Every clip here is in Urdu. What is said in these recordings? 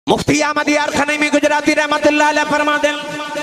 مفتی احمد یار خنیمی گجراتی رحمت اللہ علیہ فرما دیں،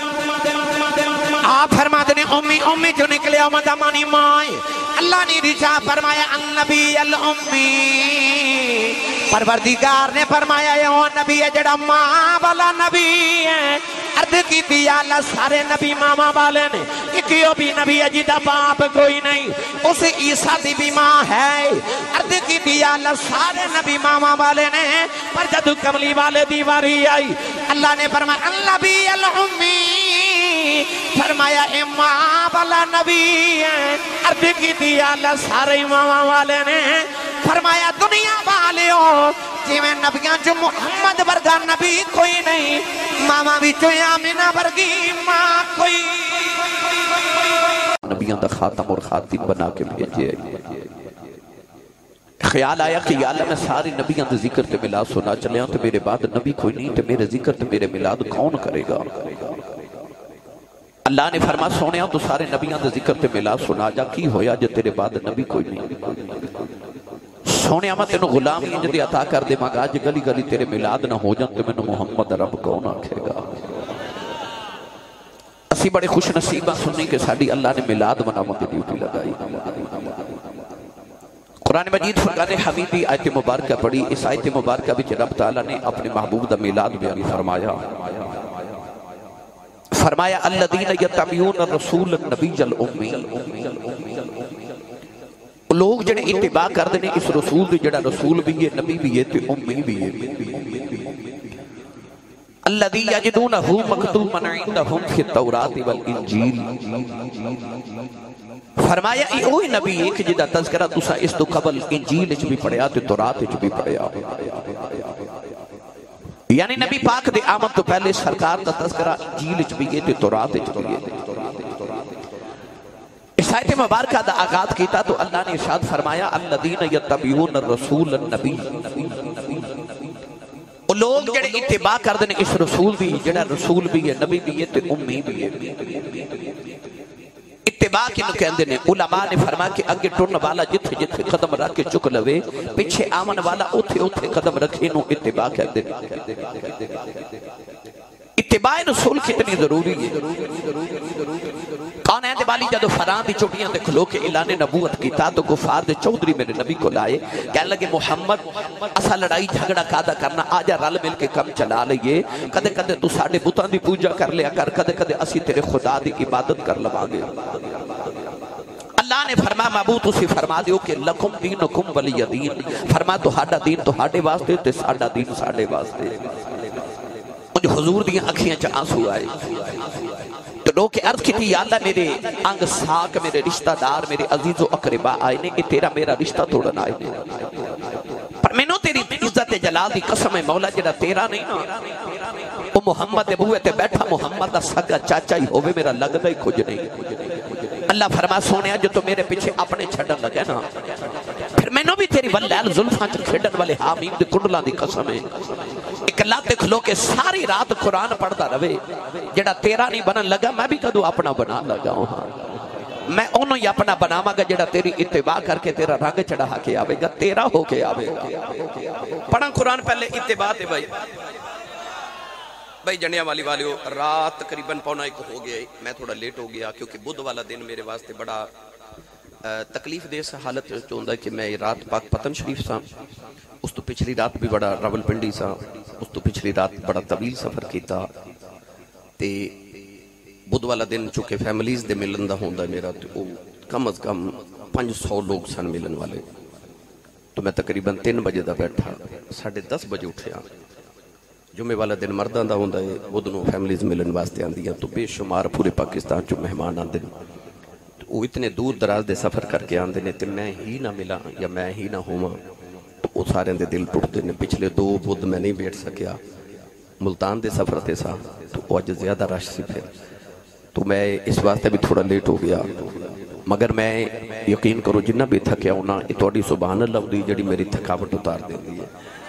آپ فرما دیں امی امی جو نکلے آمدہ مانی مائے اللہ نے رشا فرمایا النبی الامی، پروردگار نے فرمایا یہ نبی ہے جڑا ماں والا نبی ہے۔ عرض کی تھی اللہ سارے نبی ماما والے نے، ایکیو بھی نبی ہے جیدہ باپ کوئی نہیں، اس عیسیٰ دی بھی ماں ہے۔ عرض کی تھی اللہ سارے نبی ماما والے نے، پر جدو کملی والے دیواری آئی اللہ نے فرمایا النبی الامی، فرمایا اے ماں والا نبی ہے۔ عرض کی تھی اللہ سارے ماما والے نے، فرمایا دنیا والے ہو جی میں نبیاں جو محمد ورگا نبی کوئی نہیں، ماما بھی جو آمینہ ورگی ماں کوئی نبیاں دا خاتم اور خاتم بنا کے بھیجے۔ خیال آیا کہ یا اللہ میں ساری نبیاں دا ذکر تے ملاد سنا چلے ہوں تو میرے بعد نبی کوئی نہیں تے میرے ذکر تے میرے ملاد کون کرے گا؟ اللہ نے فرما سونے ہوں تو سارے نبیاں دا ذکر تے ملاد سنا جا کی ہویا جو تیرے بعد نبی کوئی نہیں۔ سونے ہمیں تینوں غلامی جدی عطا کر دے مگا آج گلی گلی تیرے ملاد نہ ہو جان تو میں محمد رب کون آکھے گا؟ اسی بڑے خوش نصیبہ سننی کہ ساڑی اللہ نے ملاد مناموں کی ڈیوٹی لگائی۔ قرآن مجید فرقان حمیدی آیت مبارکہ پڑھی، اس آیت مبارکہ بھی رب تعالیٰ نے اپنے محبوب دا ملاد بیانی فرمایا۔ فرمایا الذین یتبعون الرسول النبی الامی، لوگ جڑے اتباع کر دینے اس رسول دی جڑا رسول بھی ہے نبی بھی ہے تے امی بھی ہے۔ الذی یجدونہ مکتوبا عندہم فی التوراۃ والانجیل، فرمایا ای اوہی نبی ایک جدا تذکرہ تسا اس تو قبل انجیل اچ بھی پڑھیا تے تورات اچ بھی پڑھیا۔ یعنی نبی پاک دے آمد تو پہلے سرکار دا تذکرہ انجیل اچ بھی ہے تے تورات اچ بھی ہے۔ اس آیت مبارکہ دا آغاز کیتا تو اللہ نے ارشاد فرمایا الذین یتبعون الرسول النبی، لوگ جڑے اتباع کر دینے اس رسول بھی جڑا رسول بھی ہے نبی بھی ہے تے امی بھی ہے۔ اتباع کی نو کہندے نے علماء نے فرمایا کہ اگے ٹرن والا جتھے جتھے قدم رکھ کے چک لوے، پیچھے آمن والا اتھے اتھے قدم رکھے نو اتباع کہندے نے۔ اتباع رسول کتنی ضروری ہے؟ کون ہے دیوالی جدو فران دی چوٹیاں دے کھلو کے اعلان نبوت کیتا تو کفار دے چودھری میرے نبی کو لائے، کہنے لگے محمد اسا لڑائی جھگڑا کادا کرنا، آجا رل مل کے کم چلا لئیے، کدے کدے تو ساڑھے بتان دی پوجا کر لیا کر، کدے کدے اسی تیرے خدا دی عبادت کر لوا گے۔ اللہ نے فرمایا محبوب تسی فرما دیو کہ لکم دینکم ولی دین، فرما تو ہاڈا دین تو ہاڈے واسطے تے ساڈا دین ساڈے واسطے۔ مجھے حضور دیاں اکھیاں چا آنسو آئے تو لوگ کہ عرض کی تھی یا اللہ میرے انگ ساک میرے رشتہ دار میرے عزیز و اقربا آئے نے کہ تیرا میرا رشتہ توڑنا آئے نے، پر میں نو تیری عزت جلال دی قسم ہے مولا جڑا تیرا نہیں نا وہ محمد ابوے تے بیٹھا محمد دا سگا چاچا ہی ہوئے میرا لگدا ہی کچھ نہیں۔ اللہ فرما سونے جو تو میرے پیچھے اپنے چھڑن لگے نا، پھر میں نو بھی تیری واللیل ظلفان چا کھڑن والے حامیم دے کنڈلان دی قسم ہے۔ ایک اللہ تے کھلو کے ساری رات قرآن پڑھتا روے، جڑا تیرا نہیں بنن لگا میں بھی کدو اپنا بنا لگا ہوں، میں انہوں ہی اپنا بناواں گا جڑا تیری اتباع کر کے تیرا رنگ چڑھا کے آوے گا، تیرا ہو کے آوے گا۔ پڑھاں قرآن پہلے اتباع تے بھائی جنیا والی والیو، رات تقریباً پونا ایک ہو گیا، میں تھوڑا لیٹ ہو گیا کیونکہ بدھ والا دن میرے واسطے بڑا تکلیف دے اس حالت چوندا ہے کہ میں رات پاک پتن شریف سا، اس تو پچھلی رات بھی بڑا راول پنڈی سا، اس تو پچھلی رات بڑا طویل سفر کیتا تے بدھ والا دن چونکہ فیملیز دے ملن دا ہوندا ہے میرا تو کم از کم 500 لوگ سن ملن والے، تو میں تقریباً 3 بجے دا بیٹھا، 10:30 بجے اٹھیا۔ جمعے والا دن مردان دا ہوندا ہے، بدھ نو فیملیز ملن واسطے آندیاں تو بے شمار پورے پاکستان چو مہمان آندے وہ اتنے دور دراز دے سفر کر کے آندے نے تے میں ہی نہ ملا یا میں ہی نہ ہوا تو وہ سارے دے دل ٹوٹتے نے۔ پچھلے 2 بدھ میں نہیں بیٹھ سکیا، ملتان دے سفر تے سا تو آج زیادہ رش سی پھر، تو میں اس واسطے بھی تھوڑا لیٹ ہو گیا، مگر میں یقین کرو جنہ بھی تھکیا ہونا یہ توڑی سبحان اللہ دی جڑی میری تھکاوٹ اتار دیں دی ہے۔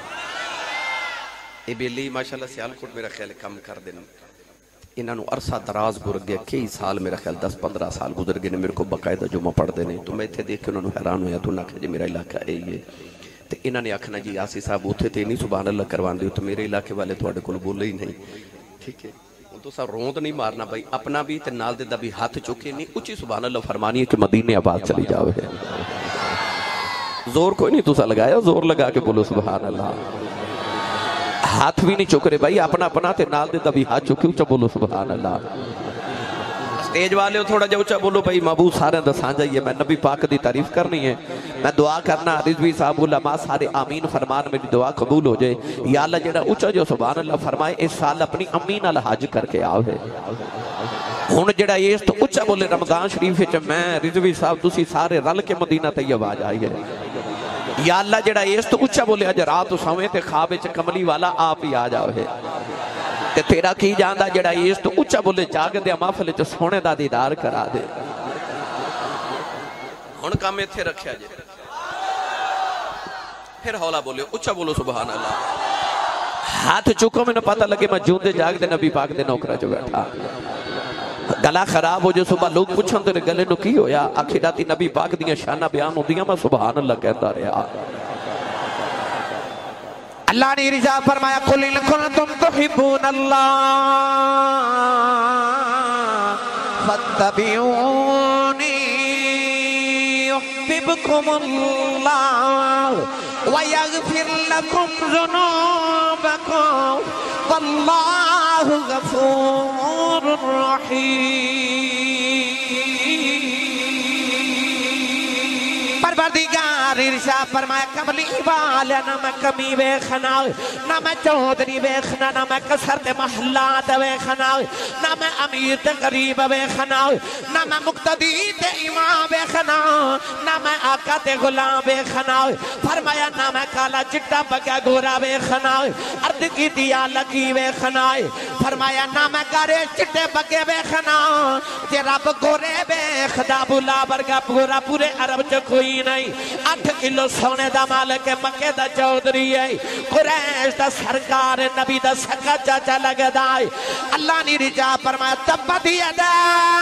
اے بیلی ماشاءاللہ سیالکوٹ میرا خیال کم کر دینا، انہوں نے عرصہ دراز گزر گیا، کئی سال میرا خیال 10-15 سال گزر گئے، میرے کو باقاعدہ جمعہ پڑھ دینے، تو میں تھے دیکھ کے انہوں نے حیران ہویا تو نہ کہ میرا علاقہ ہے یہ تے انہوں نے آکھنا جی آسی صاحب اتھے تے نہیں سبحان اللہ کروان دیو تو میرے علاقے والے تھوڑے کول بولے ہی نہیں. ٹھیک ہے تو سا روند نہیں مارنا بھائی اپنا بھی تے نال دے دا بھی ہاتھ چکے نہیں اچھی سبحان اللہ فرمانی ہے کہ مدینے آباد چلی جاؤ ہے. زور کوئی نہیں تو سا لگایا زور لگا کے بولو سبحان اللہ. ہاتھ بھی نہیں چک رہے بھائی اپنا اپنا تے نال دے دا بھی ہاتھ چکے اچھا بولو سبحان اللہ. سٹیج والے ہو تھوڑا جا اچھا بولو بھائی محبوب سارے دسان جائیے میں نبی پاک دی تعریف کرنی ہے میں دعا کرنا رضوی صاحب علماء سارے آمین فرمان میری دعا قبول ہو جائے. یا اللہ جڑا اچھا جو سبحان اللہ فرمائے اس سال اپنی امین الحاج کر کے آؤ ہے. ہون جڑا یہ تو اچھا بولے رمضان شریف ہے میں رضوی صاحب تسی سارے رل کے مدینہ طیب آ جائیے. یا اللہ جڑا یہ تو اچھا بولے اج رات سویں تے خواب وچ کملی والا آپ ہی آ جاؤ ہے. تے تیرا کی جاندہ جڑا یہ تو اچھا بولے جاگ دے محفل وچ سونے دا دیدار کرا دے. ہن کام ایتھے رکھیا جے پھر ہولا بولے اچھا بولو سبحان اللہ. ہاتھ چکو میں نے پتہ لگے میں جون دے جاگ دے نبی پاک دے نوکرہ جو بیٹھا. گلا خراب ہو جو صبح لوگ پوچھن تیرے گلے نو کی ہویا آخی داتی نبی پاک دیاں شانہ بیان ہو دیاں میں سبحان اللہ کہتا رہا. اللہ نے رضا فرمایا قُلْ إِن كُنْتُمْ تُحِبُّونَ اللَّهَ فَاتَّبِعُونِي يُحْبِبْكُمُ اللَّهُ وَيَغْفِرْ لَكُمْ ذُنُوبَكُمْ وَاللَّهُ غَفُورٌ رَحِيمٌ. پروردگار ارشاد فرمایا کملی والا نہ میں کمی ویکھنا نہ میں چودھری ویکھنا نہ میں کسرت محلات ویکھنا نہ میں امیر تے غریب ویکھنا نہ میں مقتدی تے امام ویکھنا نہ میں آقا تے غلام ویکھنا. فرمایا نہ میں کالا چٹا پکا گورا ویکھنا عرض کی دیا لکی ویکھنا. فرمایا نہ میں گارے چٹے پکے ویکھنا جے رب گورے ویکھدا بلا برگا پورا پورے عرب چ کوئی نہیں. 8 کلو سونے دا مالک مکے دا چودھری ہے قریش دا سرکار نبی دا سکا چاچا لگدا ہے. اللہ نے رجا فرمایا تبت یدا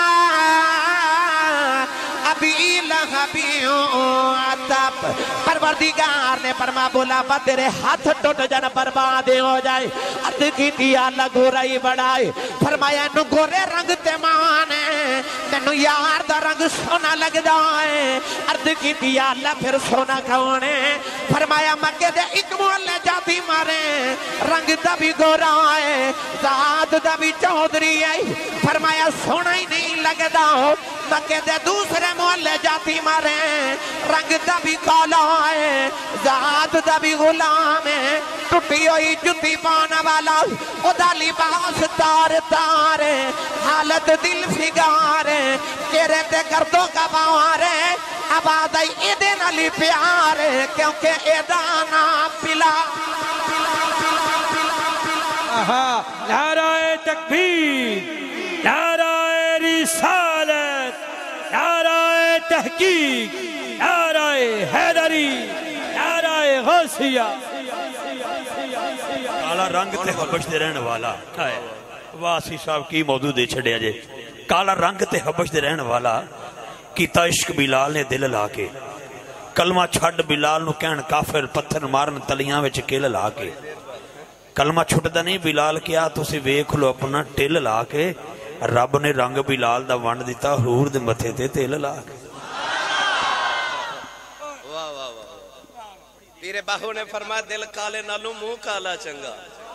ابی لہبی عطب. پروردگار نے فرمایا بولا با تیرے ہاتھ ٹوٹ جان برباد ہو جائے. عرض کی دیا اللہ گورائی بڑھائے. فرمایا نو گورے رنگ تے مانے تینو یار دا رنگ سونا لگ جائے. عرض کی دیا اللہ پھر سونا کھونے. فرمایا مکے دے ایک محلے جاتی مارے رنگ دا بھی گورا ہے ذات دا بھی چودھری ہے. فرمایا سونا ہی نہیں لگ دا مکے دے دوسرے محلے جاتی مارے رنگ دا بھی کالا ہے ذات دا بھی غلام ہے. ٹوٹی ہوئی جتی پانا والا خدا لباس تار تار ہے حالت دل فگار ہے چہرے تے گردوں کا باوار ہے آباد آئی ایدے نالی پیار ہے کیونکہ ایدانا پلا. نعرہ تکبیر نعرہ رسالت نعرہ تحقیق نعرہ حیدری نعرہ غوثیہ. کالا رنگ تے حبش دے رہن والا واسی صاحب کی موضوع دے چھڑیا جے. کالا رنگ تے حبش دے رہن والا کیتا عشق بلال نے دل لا کے کلمہ چھڑ بلال نو کہن کافر پتھر مارن تلیاں وچ کل لا کے. کلمہ چھٹ دا نہیں بلال کیا تو اسی ویکھ لو اپنا ٹل لا کے رب نے رنگ بلال دا ونڈ دیتا حرور دے متھے تے تیل لا کے. تیرے باہو نے فرمایا دل کالے نالوں منہ کالا چنگا.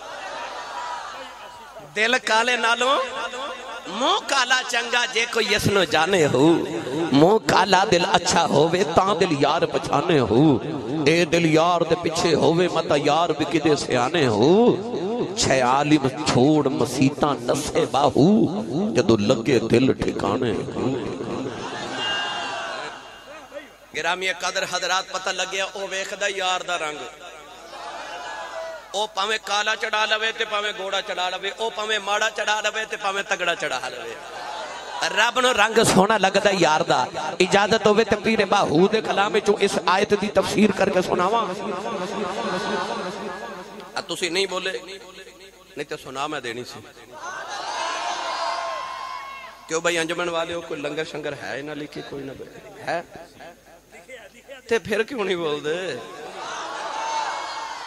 دل کالے نالوں منہ کالا چنگا جے کوئی یسنو جانے ہو منہ کالا دل اچھا ہووے تاں دل یار پچھانے ہو. اے دل یار دے پچھے ہووے متا یار بھی کدے سے آنے ہو. چھے عالم چھوڑ مسیطاں نسے باہو جدو لگے دل ٹھکانے ہو. گرامی قدر حضرات پتہ لگیا او ویکھدا یار دا رنگ او پاویں کالا چڑھا لوے تے پاویں گوڑا چڑھا لوے او پاویں ماڑا چڑھا لوے تے پاویں تگڑا چڑھا لوے. رب نو رنگ سونا لگدا یار دا. اجازت ہوئے تے پیر باہو دے کلام وچوں اس آیت دی تفسیر کر کے سناواں. تسی نہیں بولے نہیں تے سنا میں دینی سی. کیوں بھائی انجمن والے ہو کوئی لنگر شنگر ہے نہ لکھی کوئی نہ ہے تے پھر کیوں نہیں بول دے.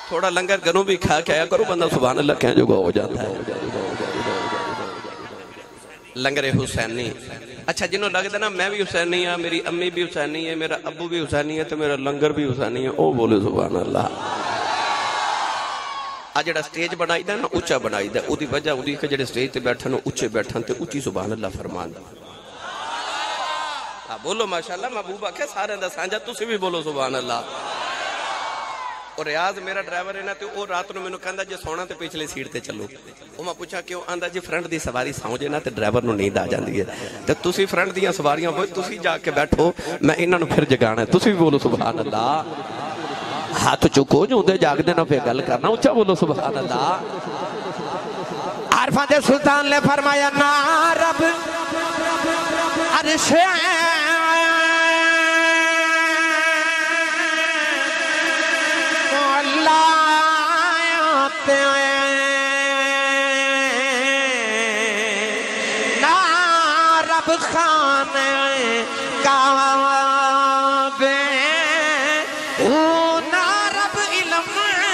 تھوڑا لنگر گھروں بھی کھا کے آیا کرو بندہ سبحان اللہ کہنے جو ہو جاتا ہے لنگر حسینی اچھا جنہوں لگتا ہے نا میں بھی حسینی ہاں میری امی بھی حسینی ہے میرا ابو بھی حسینی ہے تو میرا لنگر بھی حسینی ہے او بولے سبحان اللہ آج جڑا سٹیج بنائی دا نا اچھا بنائی دا او دی وجہ او دی کہ جڑے سٹیج تے بیٹھن اچھے بیٹھن تے اچھی سبحان اللہ فرمان دا بولو ماشاءاللہ محبوب آکھے سارے دا سانجا تسی بھی بولو سبحان اللہ اور ریاض میرا ڈرائیور ہے نا تو وہ رات نو مینوں کہندا جے سونا تے پچھلے سیٹ تے چلو او میں پوچھا کیوں آندا جی فرنٹ دی سواری سو جے نا تے ڈرائیور نو نیند آ جاندی ہے تے تسی فرنٹ دیاں سواریاں ہوئے تسی جا کے بیٹھو میں انہاں نو پھر جگانا ہے تسی بھی بولو سبحان اللہ ہاتھ چکو جو دے جاگ دینا پہ گل کرنا اچھا بولو سبحان اللہ عارفان دے سلطان نے فرمایا نا رب عرش نا رب خانے کعبے نا رب علم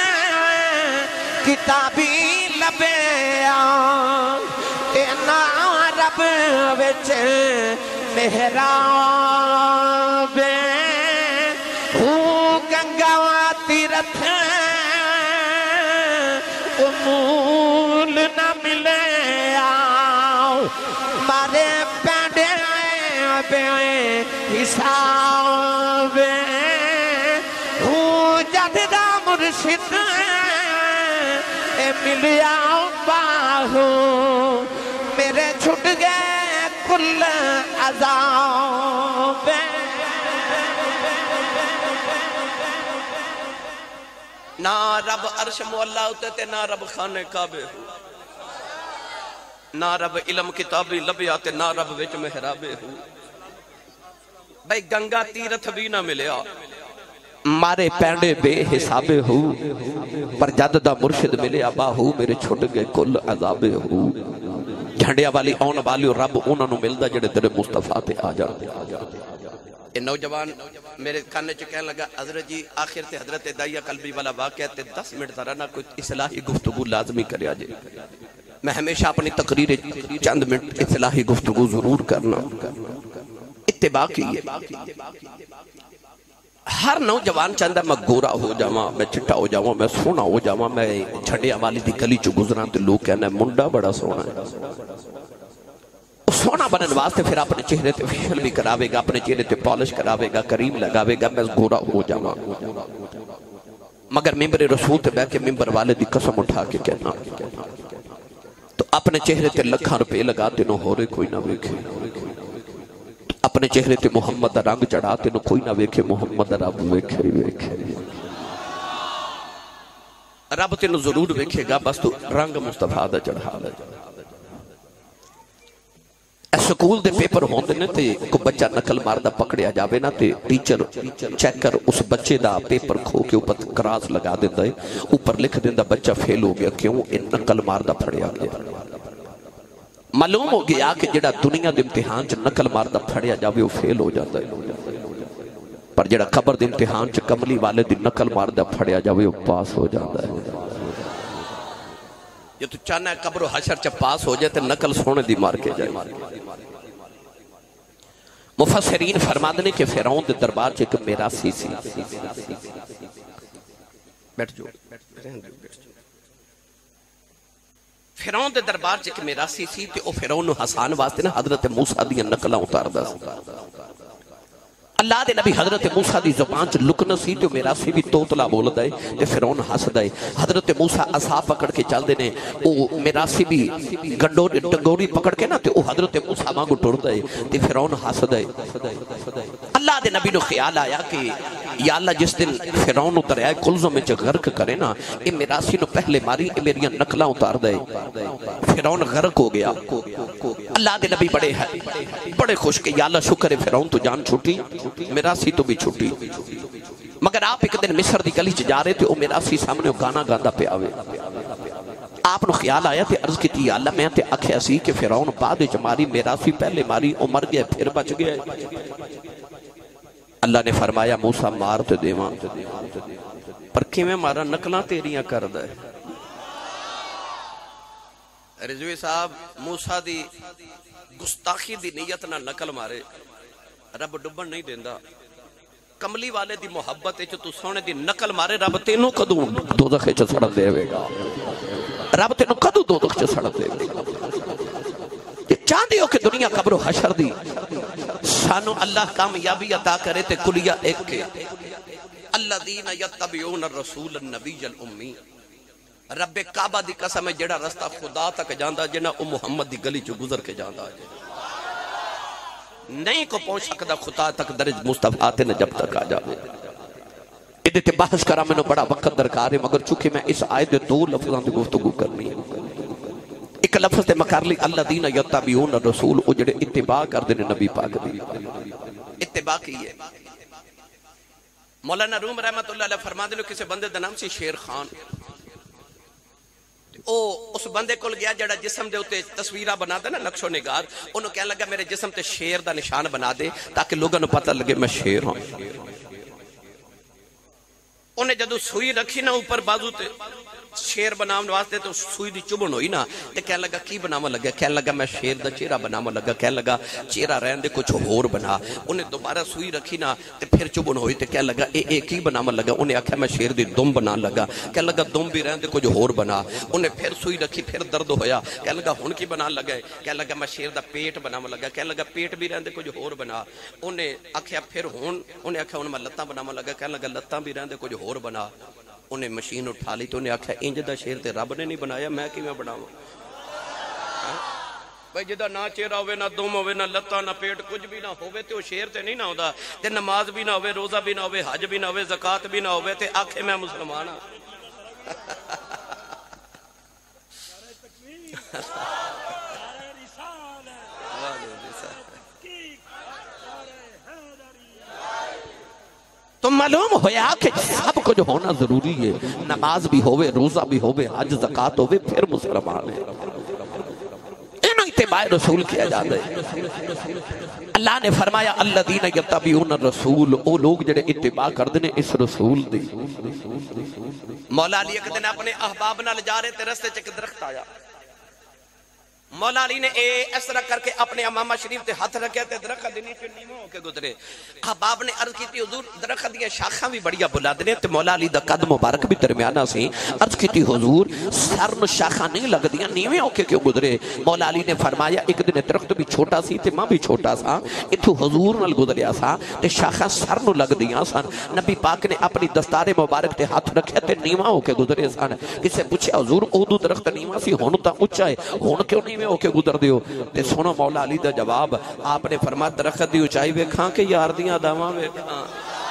کتابی لبیا نا رب وچ محراب گنگا تیرتھ مول نہ ملے مارے پینڈے بے حساب جد دا مرشد ملیا باہو میرے چھٹ گئے کل عذاب نا رب عرش مولا ہوتے تے نا رب خانے کعبے ہو نا رب علم کتابی لبیا تے نا رب وچ محرابے ہو بھئی گنگا تیرتھ بھی نہ ملیا مارے پینڈے بے حسابے ہو پر جد دا مرشد ملے ابا ہو میرے چھوٹ گئے کل عذابے ہو جھنڈیا والی آن والی رب انہوں نے ملدا جڑے تیرے مصطفیٰ تے آ جا یہ نوجوان میرے کھانے چکے لگا حضرت جی آخر تے حضرت دائیہ قلبی والا واقعہ تے 10 منٹ درانا کوئی اصلاحی گفتگو لازمی کرے آجے میں ہمیشہ اپنی تقریر چند منٹ اصلاحی گفتگو ضرور کرنا اتباع کی ہے ہر نوجوان چاہتا میں گورا ہو جاواں میں چٹا ہو جاواں میں سونا ہو جاواں میں جھنڈیا والی دی گلی چو گزران تے لوگ کہنا ہے منڈا بڑا سونا ہے سونا بنن واسطے پھر اپنے چہرے تے فیشل بھی کراوے گا اپنے چہرے تے پالش کراوے گا کریم لگاوے گا میں گورا ہو جاواں مگر ممبر رسول تے بیٹھ کے ممبر والے دی قسم اٹھا کے کہنا تو اپنے چہرے تے لکھاں روپے لگاتے نو ہو رہے کوئی نہ ویکھے اپنے چہرے تے محمد دا رنگ چڑھاتے نو کوئی نہ ویکھے محمد دا رب ویکھے رب تے نو ضرور ویکھے گا بس تو رنگ مصطفیٰ دا چڑھا دا سکول دے پیپر ہوندے نے تے کو بچہ نقل ماردہ پکڑیا جاوے نا تے ٹیچر چیک کر اس بچے دا پیپر کھو کے اوپر کراس لگا دیندہ ہے اوپر لکھ دیندہ بچہ فیل ہو گیا کیوں ان نقل ماردہ پھڑیا گیا معلوم ہو گیا کہ جڑا دنیا دے امتحان چ نقل ماردہ پھڑیا جاوے وہ فیل ہو جاتا ہے پر جڑا قبر دے امتحان چ کملی والے دی نقل ماردہ پھڑیا جاوے وہ پاس ہو جاتا ہے یہ تو چاہنا ہے قبر و حشر چ پاس ہو جائے تے نقل سونے دی مار کے جائے مفسرین فرمادنے کہ فیرون دے دربار چ ایک میراثی سی بیٹھ جو فیرون دے دربار چ ایک میراثی سی تے او فیرون نو حسان واسطے نا حضرت موسیٰ دی نقلاں اتاردا سی اللہ دے نبی حضرت موسیٰ دی زبان چ لکن سی تے میراثی بھی توتلا بولدا ہے تے فرعون ہسدا ہے حضرت موسیٰ عصا پکڑ کے چل دے نے او میراثی بھی ڈنگوری پکڑ کے نا تے او حضرت موسیٰ وانگو ٹردا ہے تے فرعون ہسدا ہے اللہ دے نبی نو خیال آیا کہ یا اللہ جس دن فرعون دریائے کلزم وچ غرق کرے نا اے میراثی نو پہلے ماری اے میری نقلاں اتار دے فرعون غرق ہو گیا اللہ دے نبی بڑے خوش کہ یا اللہ شکر ہے فرعون تو جان چھوٹی میراثی تو بھی چھوٹی مگر آپ ایک دن مصر دی گلی چ جا رہے تھے او میراثی سامنے گانا گاندا پہ آوے آپ نو خیال آیا تے عرض کیتی یا اللہ میں تے آکھیا سی کہ فرعون بعد وچ ماری میراثی پہلے ماری او مر گیا پھر بچ گیا اللہ نے فرمایا موسیٰ مار تے دیواں پر کیویں مارا نقلاں تیریاں کردا ہے. رضوی صاحب موسیٰ دی گستاخی دی نیت نہ نقل مارے رب ڈبن نہیں دیندا. کملی والے دی محبت وچ تو سونے دی نقل مارے رب تینوں کدوں دوزخ وچ سڑن دے گا. رب تینوں کدوں دوزخ وچ سڑن دے گا. چاہتے ہو کہ دنیا قبر و حشر دی سانو اللہ کامیابی عطا کرے تے کلیہ ایک کے الذین یتبعون الرسول النبی الامی. رب کعبہ دی قسم ہے جڑا رستہ خدا تک جاندا جنہ او محمد دی گلی چو گزر کے جاندا ہے نہیں کو پہنچ سکتا خدا تک درج مصطفیٰ تے نہ جب تک آ جاوے. ادھے تے بحث کرا میں نے بڑا وقت درکار ہے مگر چونکہ میں اس آیت دے دو لفظاں دی گفتگو کرنی ہے. ایک لفظ تے مکر لی الذین یتبعون الرسول او جڑے اتباع کر دے نبی پاک دی. اتباع کی ہے مولانا روم رحمت اللہ علیہ فرما دے کسی بندے دا نام سی شیر خان. او اس بندے کول گیا جڑا جسم دے ہوتے تصویرہ بنا دے نا نقش و نگار. انہوں کہنے لگا میرے جسم تے شیر دا نشان بنا دے تاکہ لوگوں نے پتہ لگے میں شیر ہوں. انہیں جدو سوئی رکھی نا اوپر بازو تے شیر بنام واسطے تو سوئی دی چبن ہوئی نا تے کہنے لگا کی بناما لگا. کہنے لگا میں شیر دا چہرہ بناما لگا. کہنے لگا چہرہ رہن دے کچھ اور بنا. انہیں دوبارہ سوئی رکھی نا تے پھر چبن ہوئی تے کہنے لگا اے کی بناما لگا. انہیں آکھا میں شیر دی دم بنا لگا. کہنے لگا دم بھی رہن دے کچھ اور بنا. انہیں پھر سوئی رکھی پھر درد ہویا. کہنے لگا ہن کی بنا لگا. کہنے لگا میں شیر دا پیٹ بناما لگا. کہنے لگا پیٹ بھی رہن دے کچھ اور بنا. انہیں آکھا پھر ہن انہیں آکھا میں لتاں بناما لگا. کہنے لگا لتاں بھی رہن دے کچھ اور بنا. انہیں مشین اٹھا لی تو انہیں آکھا انج دا شیر تے رب نے نہیں بنایا میں کیویں بناواں. بھائی جدا نہ چہرہ ہوئے نہ دم ہوئے نہ لتاں نہ پیٹ کچھ بھی نہ ہوئے تے وہ شیر تے نہیں نہ ہوتا. تے نماز بھی نہ ہوئے روزہ بھی نہ ہوئے حج بھی نہ ہوئے زکات بھی نہ ہوئے تے آکھے میں مسلمان ہاں. تو معلوم ہویا کہ سب کچھ ہونا ضروری ہے. نماز بھی ہوئے روزہ بھی ہوئے حج زکات ہوئے پھر مسلمان ہے. انہوں اتباع رسول کیا جاتا ہے. اللہ نے فرمایا الذین یتبعون الرسول او لوگ جڑے اتباع کر دینے اس رسول دی. مولا علی ایک دن اپنے احباب نال جا رہے تے رستے چ درخت آیا. مولا علی نے اس طرح کر کے اپنے امامہ شریف تے ہاتھ رکھے تے درخت دی نیچے نیمو ہو کے گزرے. احباب نے عرض کی تھی حضور درخت دی شاخاں بھی بڑیا بلند نے تے مولا علی دا قد مبارک بھی درمیانہ سی. عرض کی تھی حضور سر نو شاخاں نہیں لگدیاں نیویں ہو کے کیوں گزرے. مولا علی نے فرمایا ایک دن درخت بھی چھوٹا سی تے ماں بھی چھوٹا سا ایتھوں حضور نال گزریا سا تے شاخاں سر نو لگدیاں سن. نبی پاک نے اپنی دستار مبارک تے ہاتھ رکھے تے نیواں ہو کے گزرے سن. کسے پوچھا حضور اودو درخت نیواں سی ہن تا اونچا ہے ہن کیوں نیویں ہو کے گزر دیو. تے سنو مولا علی دا جواب. آپ نے فرمایا درخت دی اونچائی ویکھاں کہ یار دیاں اداواں ویکھاں.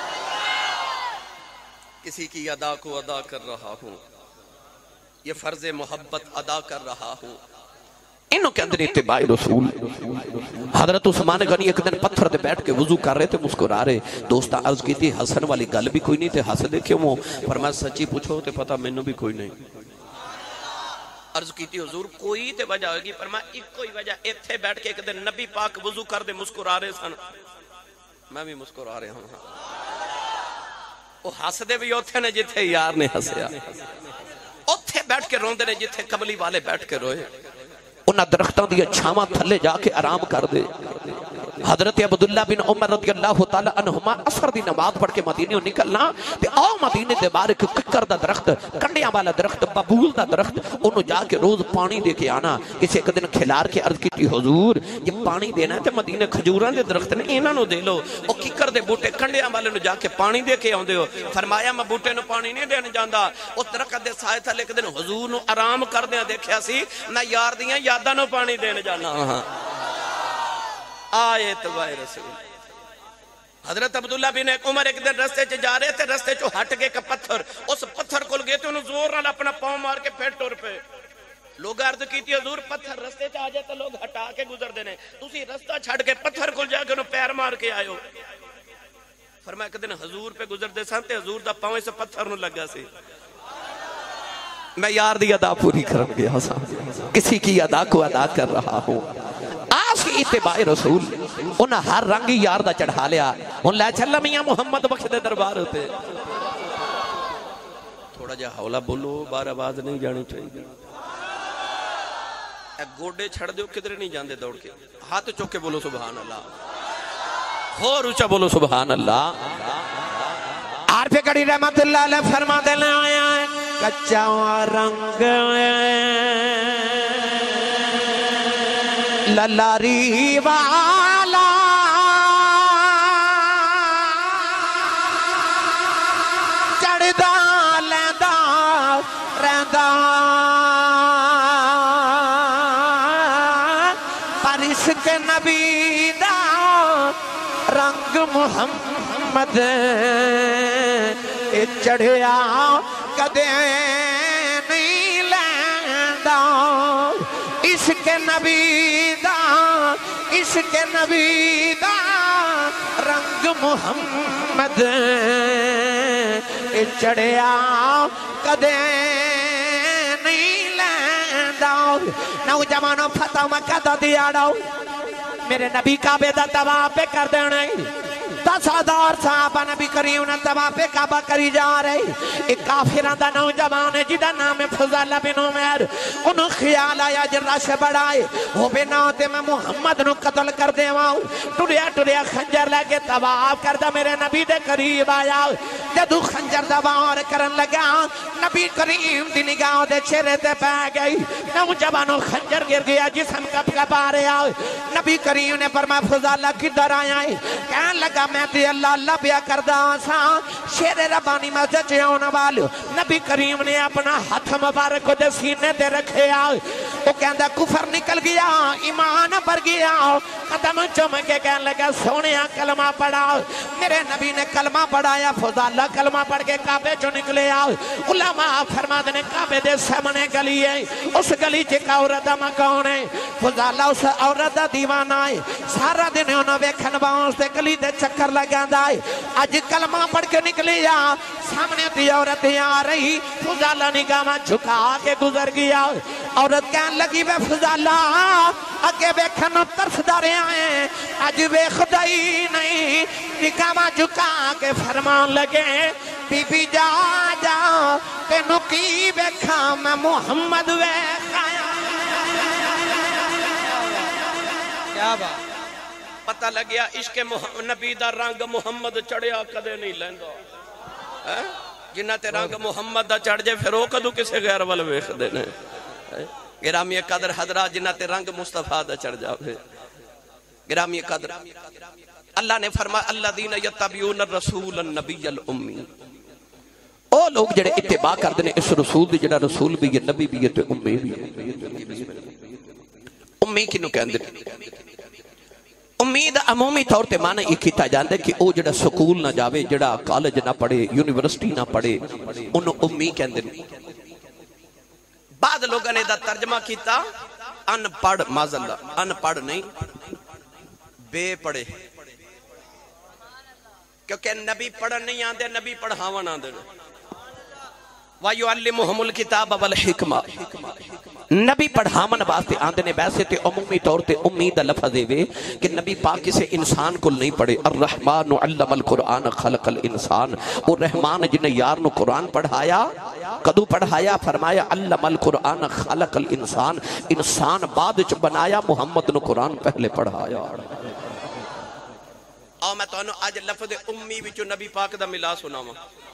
کسی کی ادا کو ادا کر رہا ہوں یہ فرض محبت ادا کر رہا ہوں. انہوں کے اندر اتباع رسول. حضرت عثمان غنی ایک دن پتھر دے بیٹھ کے وضو کر رہے تھے مسکرا رہے. دوستہ عرض کی تھی حسن والی گل بھی کوئی نہیں تھے ہس دے کیوں ہو. فرمایا سچی پوچھو تے پتہ مینوں بھی کوئی نہیں. عرض کی تھی حضور کوئی تے وجہ ہوگی. فرمایا ایک کوئی وجہ ایتھے بیٹھ کے ایک دن نبی پاک وضو کر دے مسکرا رہے سن میں بھی مسکرا رہے ہوں. وہ ہس دے بھی اوتھے نے جتھے یار نے ہسیا. اوتھے بیٹھ کے روندے نے جتھے قبلی والے بیٹھ کے روئے. انہاں درختوں دی چھاواں تھلے جا کے آرام کر دے. حضرت عبداللہ بن عمر رضی اللہ تعالی عنہما عصر دی نماز پڑھ کے مدینے نکلنا تے آؤ مدینے دے بارے ککر دا درخت کنڈیاں والا درخت ببول دا درخت انہوں جا کے روز پانی دے کے آنا. کسی ایک دن کھلار کے عرض کی حضور یہ پانی دینا ہے تے مدینے کھجوراں دے درخت نے انہاں نو دے لو. او ککر دے بوٹے کنڈیاں والے نو جا کے پانی دے کے آندے ہو. فرمایا میں بوٹے نو پانی نہیں دین جاندا. او درخت دے سائے تھلے ایک دن حضور نو آرام کردیاں دیکھیا سی میں یار دیاں یاداں نو پانی دین جانا ہاں. آئے اتباع رسول. حضرت عبداللہ بن عمر ایک دن رستے چ جا رہے تھے. رستے چو ہٹ کے ایک پتھر اس پتھر کول گئے تھے انہوں زور نال اپنا پاؤں مار کے پھر ٹر پے. لوگ عرض کی تھی حضور پتھر رستے چ آ جائے تو لوگ ہٹا کے گزر دینے تسی رستہ چھڑ کے پتھر کول جا کے انہوں پیر مار کے آئے ہو. فرمایا ایک دن حضور پہ گزر دے سانتے حضور دا پاؤں سے پتھر نو لگا سی. میں یار دی ادا پوری کر گیا سا کسی کی ادا کو ادا کر رہا ہوں. آسی اتباع رسول انہاں ہر رنگی یار دا چڑھا لیا. ان لے چلا میاں محمد بخش دے دربار ہوتے تھوڑا جا ہولا بولو، بار آواز نہیں جانی چاہیے. گوڈے چھڑ دیو کدھر نہیں جاندے دوڑ کے. ہاتھ چوک کے بولو سبحان اللہ. اور اونچا بولو سبحان اللہ. عارف گڑی رحمت اللہ علیہ فرما دینے آیا ہے کچا رنگ للاری والا چڑھدا لیندہ رہندہ پر عشق نبی دا رنگ محمد چڑھیا کدے نہیں لیندا. عشق نبی دا عشق نبی دا رنگ محمد چڑھیا کدے نہیں لیندا. نوجوانوں فتح مکہ دا دیاڑو میرے نبی کعبے دا طواف پہ کر دینے. 10,000 صحابہ نبی کریم نے طواف کعبہ کری جا رہے. ایک کافران دا نوجوان ہے جدا نام فضالہ بن عمر. انہوں خیال آیا جن رش بڑھائے وہ بناتے میں محمد نو قتل کر دے واؤں. ٹریا خنجر لگے طواف کر دا میرے نبی دے قریب آیا. جدو خنجر دا وار کرن لگا نبی کریم دی نگاہ دے چہرے تے پہ گئی. نوجوانوں خنجر گر گیا جسم کپ کپ آ رہے آئے. نبی کریم نے فرمایا فضالہ کدھر آیا ہے؟ کہنے لگا میں تے اللہ اللہ بیا کردہ آسا شیر ربانی مسجد چیون والو. نبی کریم نے اپنا ہاتھ مبارک کو دے سینے دے رکھے آئے. وہ کہندہ کفر نکل گیا ایمان بر گیا. قدم چم کے کہنے لگا سونیا کلمہ پڑھا. میرے نبی نے کلمہ پڑھایا. فضالہ کلمہ پڑھ کے کعبے جو نکلے آئے. علماء فرما دینے کعبے دے سامنے گلی ہے. اس گلی چک عورت مکان ہے. فضالہ اس عورت دیوانہ ہے. سارا دن انہوں ویکھن باؤں سے گلی دے چکر لگا دائے. آج کلمہ پڑھ کے نکلی آ سامنے دی عورت آ رہی. فضالہ نگاہ جھکا کے گزر گیا. عورت کہنے لگی بے فضالہ اگے ویکھن ترس دارے آئیں آج بے خدائی نہیں. نگاہ جھکا کے فرمان لگے بی بی جا جا تینو کی ویکھا میں محمد ویکھایا. کیا بات پتہ لگیا عشق نبی دا رنگ محمد چڑھیا کدے نہیں لیندہ. جنہ تے رنگ محمد دا چڑھ جے پھر وہ کدو کسے غیر وال ویکھ دینے. گرامی قدر حضرات جنہ تے رنگ مصطفیٰ دا چڑھ جاوے. گرامی قدر اللہ نے فرمایا الذین یتبعون الرسول النبی الامی. او لوگ جڑے اتباع کر دینے اس رسول دی جڑا رسول بھی ہے نبی بھی ہے تو امی بھی ہے. امی کنو کہندے امید عمومی طور تے معنی یہ کیتا جاندے کہ او جڑا سکول نہ جاوے جڑا کالج نہ پڑھے یونیورسٹی نہ پڑھے انہوں امی کہندے. بعد لوگوں نے دا ترجمہ کیتا ان پڑھ مازاللہ ان پڑھ نہیں بے پڑھے. کیونکہ نبی پڑھن نہیں آندے نبی پڑھاون آندے. وَيُعَلِّمُهُمُ الْكِتَابَ وَالْحِكْمَةِ نبی پڑھامن واسطے آندے نے. ویسے تے عمومی طور تے امید لفظ دے کہ نبی پاک کسے انسان کو نہیں پڑھے. الرحمن علم القرآن خلق الانسان. اور رحمان جن یار نو قرآن پڑھایا کدو پڑھایا فرمایا علم القرآن خلق الانسان. انسان بعد چ بنایا محمد نو قرآن پہلے پڑھایا. آؤ میں تو انہوں آج لفظ امی وچو نبی پاک دا ملا سناواں.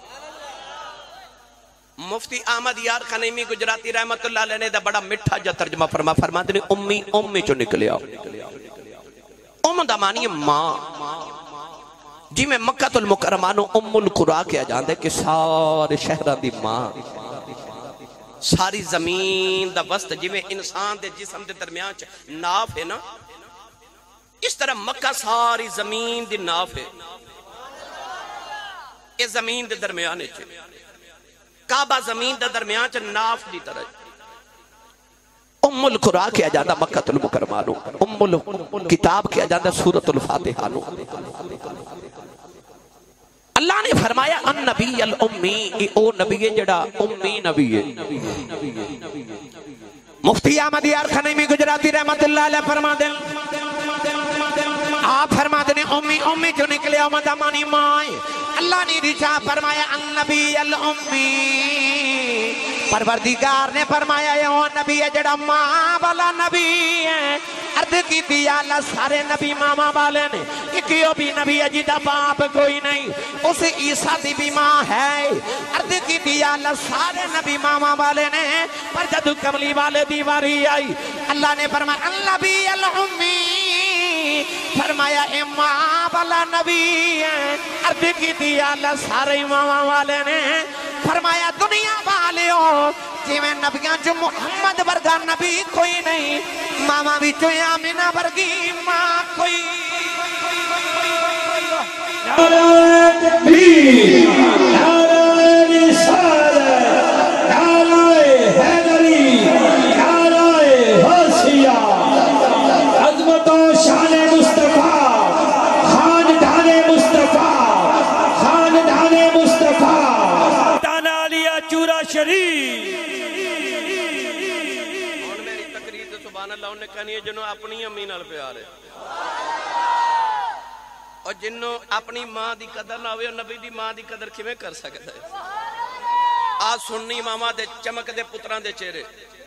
مفتی احمد یار خنیمی گجراتی رحمت اللہ علیہ نے دا بڑا مٹھا جا ترجمہ فرماتے نے امی امی چو نکلے آؤ. ام دا معنی ماں جی میں مکہ المکرمانو ام القرآن کیا جاندے کہ سارے شہران دی ماں ساری زمین دا وسط جی میں انسان دے جسم دے درمیان ناف ہے نا اس طرح مکہ ساری زمین دی ناف ہے. یہ زمین دے درمیان ہے کعبہ زمین دا درمیان چا ناف دی طرح. ام القرآن کیا جاندہ مکہ المکرمانو. ام الکتاب کیا جاندہ سورۃ الفاتحانو. اللہ نے فرمایا ان نبی الامی او نبی جڑا امی نبی ہے. مفتی احمد یار خنیمی گجراتی رحمت اللہ علیہ فرما دیں آپ فرماتے نے امی امی جو نکلے آمدہ مانی مائیں اللہ نے رچا فرمایا النبی الامی پروردگار نے فرمایا یہ نبی ہے جڑا ماں والا نبی ہے عرض کی دیا اللہ سارے نبی ماما والے نے ایکیو بھی نبی ہے جیدہ باپ کوئی نہیں اس عیسیٰ دی بھی ماں ہے عرض کی دیا اللہ سارے نبی ماما والے نے پر جدو کملی والے دیواری آئی اللہ نے فرمایا النبی الامی فرمایا اے ماں والا نبی ہے عرض کی دیا اللہ سارے ماما والے نے فرمایا دنیا والے ہو جی میں نبیاں جو محمد ورگا نبی کوئی نہیں ماما بھی جو آمینہ ورگی ماں کوئی نعرہ تکبیر نعرہ رسالت نعرہ حیدری نعرہ غوثیہ عظمت و شان مصطفیٰ خاندان مصطفیٰ خاندان مصطفیٰ تانا علیہ چورا شریف میری تقریر سبحان اللہ انہیں کہنی ہے جنہوں اپنی امی نال پیار ہے اور جنہوں اپنی ماں دی قدر نہ ہوئے اور نبی دی ماں دی قدر کیویں کر سکتا ہے آج سننی ماما دے چمک دے پتران دے چہرے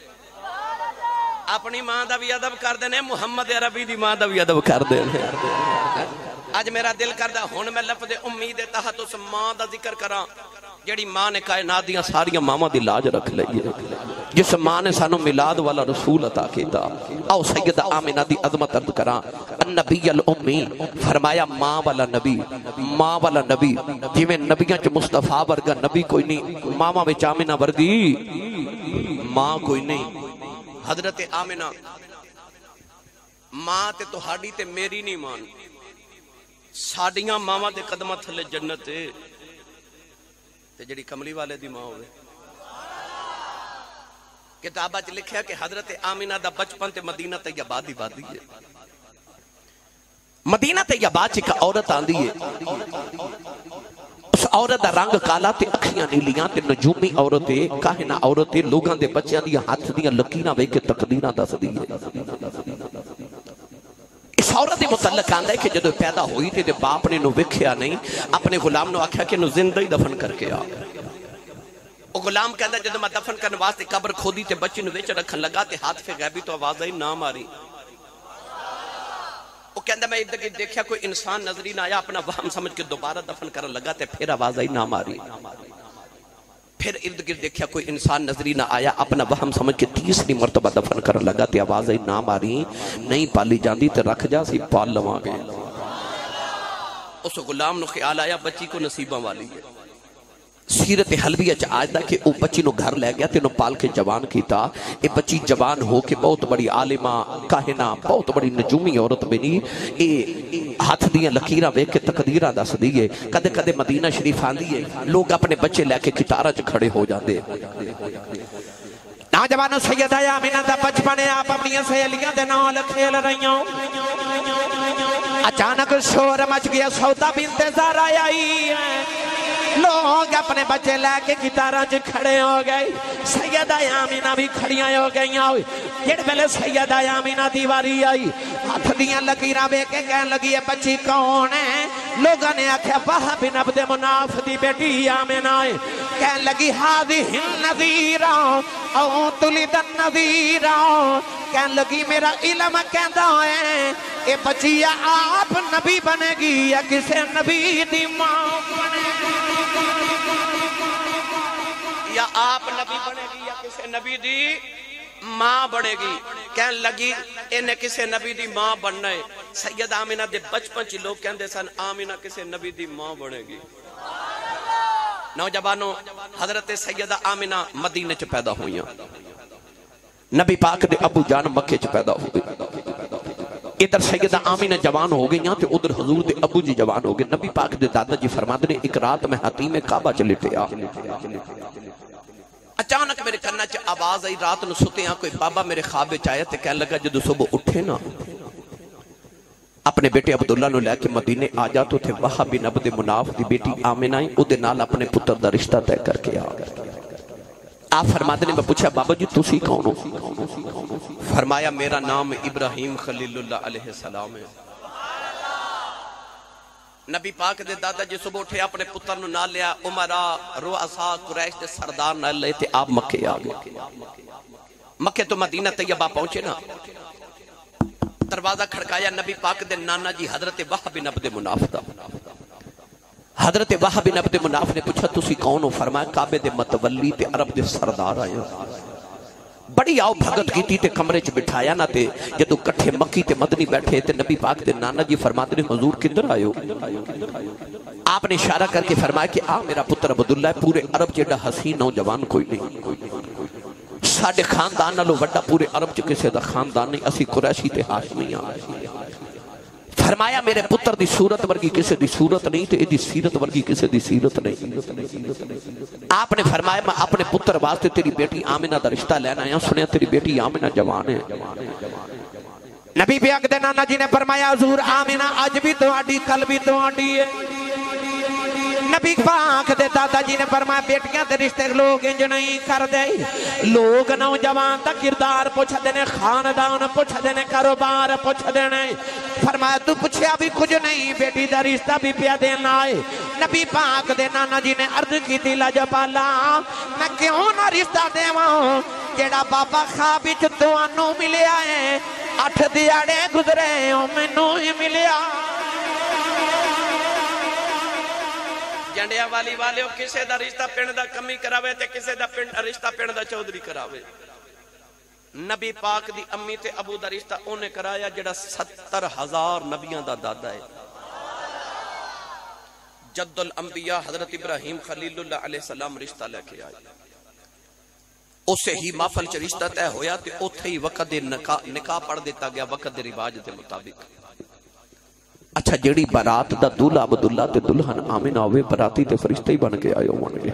اپنی ماں دا بھی ادب کر دینے محمد عربی دی ماں دا بھی ادب کر دینے آج میرا دل کردہ ہون میں لفظ امید تحت اس ماں دا ذکر کراں جڑی ماں نے کائنات دیاں ساریاں ماما دی لاج رکھ لئی جس ماں نے سانو میلاد والا رسول عطا کیتا آؤ سیدہ آمینہ دی عظمت عرض کراں النبی الامی فرمایا ماں والا نبی جی میں نبیاں چ مصطفیٰ ورگا نبی کوئی نہیں ماما وچ آمینہ ورگی ماں کوئی نہیں حضرت آمینہ ماں تے تہاڈی تے میری نہیں مان ساڈیاں ماما دے قدمہ تھلے جنت ہے تے جڑی کملی والے دی ماں ہوئے کتابہ چ لکھیا کہ حضرت آمینہ دا بچپن تے مدینہ طیبہ دی وادی ہے مدینہ طیبہ چ ایک عورت آندی ہے اس عورت دا رنگ کالا تے اکھیاں نیلیاں تے نجومی عورت ہے کاہنہ عورت ہے لوگاں دے بچیاں دی ہاتھ دیاں لکیراں ویکھ کے تقدیراں دس دی ہے اس عورت متعلق آندہ ہے کہ جدو پیدا ہوئی تھے باپ نے نو وکھیا نہیں اپنے غلام نو آکھیا کہ نو زندہ ہی دفن کر کے آ وہ غلام کہندہ جدو میں دفن کرنے واسطے قبر کھودی تے بچی نو ویچ رکھن لگا تے ہاتھ پہ غیبی تو آواز آئی نہ ماری وہ کہندہ میں ادھر کی دیکھیا کوئی انسان نظری نہ آیا اپنا وہم سمجھ کے دوبارہ دفن کرنے لگا تے پھر آواز آئی نہ ماری پھر ارد گرد دیکھیا کوئی انسان نظری نہ آیا اپنا وہم سمجھ کے تیسری مرتبہ دفن کرنے لگا تے آواز آئی نہ ماری نہیں پالی جاندی تے رکھ جا سی پال لواں گے اس غلام نو خیال آیا بچی کو نصیبہ والی ہے سیرت حلویہ چ آجدہ کہ او بچی نو گھر لے گیا تے نو پال کے جوان کیتا اے بچی جوان ہو کے بہت بڑی عالمہ کاہنہ بہت بڑی نجومی عورت بنی اے ہاتھ دیاں لکیراں ویکھ کے تقدیراں دس دیئے کدے کدے مدینہ شریف آندی ہے لوگ اپنے بچے لے کے کتارہ چ کھڑے ہو جاندے نوجوانوں سیدہ آمینہ دا بچپنے آپ اپنی سہیلیاں دے نال کھیل رہیوں اچانک شور مچ گیا سودا بنت زہرا آئی لوگ اپنے بچے لے کے گٹاراں چ کھڑے ہو گئے سیدہ آمینہ بھی کھڑیاں ہو گئیاں جڑ پہلے سیدہ آمینہ دی واری آئی ہاتھ دیاں لکیراں ویکھ کے کہن لگی ہے بچی کون ہے لوگوں نے آکھیا وہب بن عبد مناف دی بیٹی آمینہ ہے کہن لگی ہذہ النذیرہ او تلد النذیرہ کہن لگی میرا علم کہندا ہے اے بچی آپ نبی بنے گی یا کسے نبی دی ماں بنے گی یا آپ نبی بنے گی یا کسے نبی دی ماں بنے گی کہن لگی انہیں کسے نبی دی ماں بننا ہے سید آمینہ دے بچپن چی لوگ کہندے سن آمینہ کسے نبی دی ماں بنے گی نوجوانوں حضرت سیدہ آمینہ مدینہ چ پیدا ہوئیاں نبی پاک دے ابو جان مکے چ پیدا ہوئے ادھر سیدہ آمینہ جوان ہو گئی تے ادھر حضور دے ابو جی جوان ہو گئے نبی پاک دے دادا جی فرماتے نے ایک رات میں حتیم کعبہ چ لٹیا اچانک میرے کنا چ آواز آئی رات نو ستے ہاں کوئی بابا میرے خواب وچ آیا تے کہن لگا جدو صبح اٹھے نا اپنے بیٹے عبداللہ نو لے کے مدینے آ جا تو تھے وہب بن عبد مناف دی بیٹی آمینہ اودے نال اپنے پتر دا رشتہ طے کر کے آ گئے آپ فرماتے نے میں پوچھا بابا جی تسی کون ہو فرمایا میرا نام ابراہیم خلیل اللہ علیہ السلام ہے نبی پاک دے دادا جی صبح اٹھے اپنے پتر نو نال لیا عمرہ رؤساء قریش دے سردار نال لے تے آپ مکے آ گئے مکے تو مدینہ طیبہ پہنچے نا دروازہ کھڑکایا نبی پاک دے نانا جی حضرت وہب بن عبد مناف دا حضرت وہب بن عبد مناف نے پوچھا تسی کون ہو فرمایا کعبے دے متولی تے عرب دے سردار آئے بڑی آؤ بھگت کی تے کمرے چ بٹھایا نہ تے جدو کٹھے مکی تے مدنی بیٹھے تے نبی پاک دے نانا جی فرماتے نے حضور کدھر آئے ہو آپ نے اشارہ کر کے فرمایا کہ میرا پتر عبداللہ ہے پورے عرب جیڑا حسین نوجوان کوئی نہیں ساڑھے خاندان نالو وڈا پورے عرب چ کسے دا خاندان نہیں اسی قریشی تے ہاشمی فرمایا میرے پتر دی صورت ورگی کسے دی صورت نہیں تے دی سیرت ورگی کسے دی سیرت نہیں آپ نے فرمایا میں اپنے پتر واسطے تیری بیٹی آمنہ دا رشتہ لینا آیا سنیا تیری بیٹی آمنہ جوان ہے نبی پاک دے نانا جی نے فرمایا حضور آمنہ آج بھی تو آڈی کل بھی تو آڈی ہے نبی پاک دے دادا جی نے فرمایا بیٹیاں دے رشتے لوگ انج نہیں کر دے لوگ نوجوان دا کردار پوچھ دینے خاندان پوچھ دینے کاروبار پوچھ دینے فرمایا تو پوچھیا بھی کچھ نہیں بیٹی دا رشتہ بھی پیا دینا ہے نبی پاک دے نانا جی نے عرض کی تھی لاجپالا میں کیوں نہ رشتہ دیواں جیڑا بابا خواب وچ تانوں ملیا ہے 8 دیہاڑے گزرے او مینوں ہی ملیا جنڈیا والی والے کسے دا رشتہ پنڈ دا کمی کراوے تے کسے دا رشتہ پنڈ دا چودھری کراوے نبی پاک دی امی تے ابو دا رشتہ اونے کرایا جڑا 70,000 نبیاں دا دادا ہے جد الانبیاء حضرت ابراہیم خلیل اللہ علیہ السلام رشتہ لے کے آئے اسے ہی محفل چ رشتہ طے ہویا تے اوتھے ہی وقت دے نکاح پڑھ دیتا گیا وقت دے رواج دے مطابق اچھا جیڑی برات دا دولہ عبداللہ تے دلہن آمنہ ہوئے براتی تے فرشتے ہی بن کے آئے ہوں گے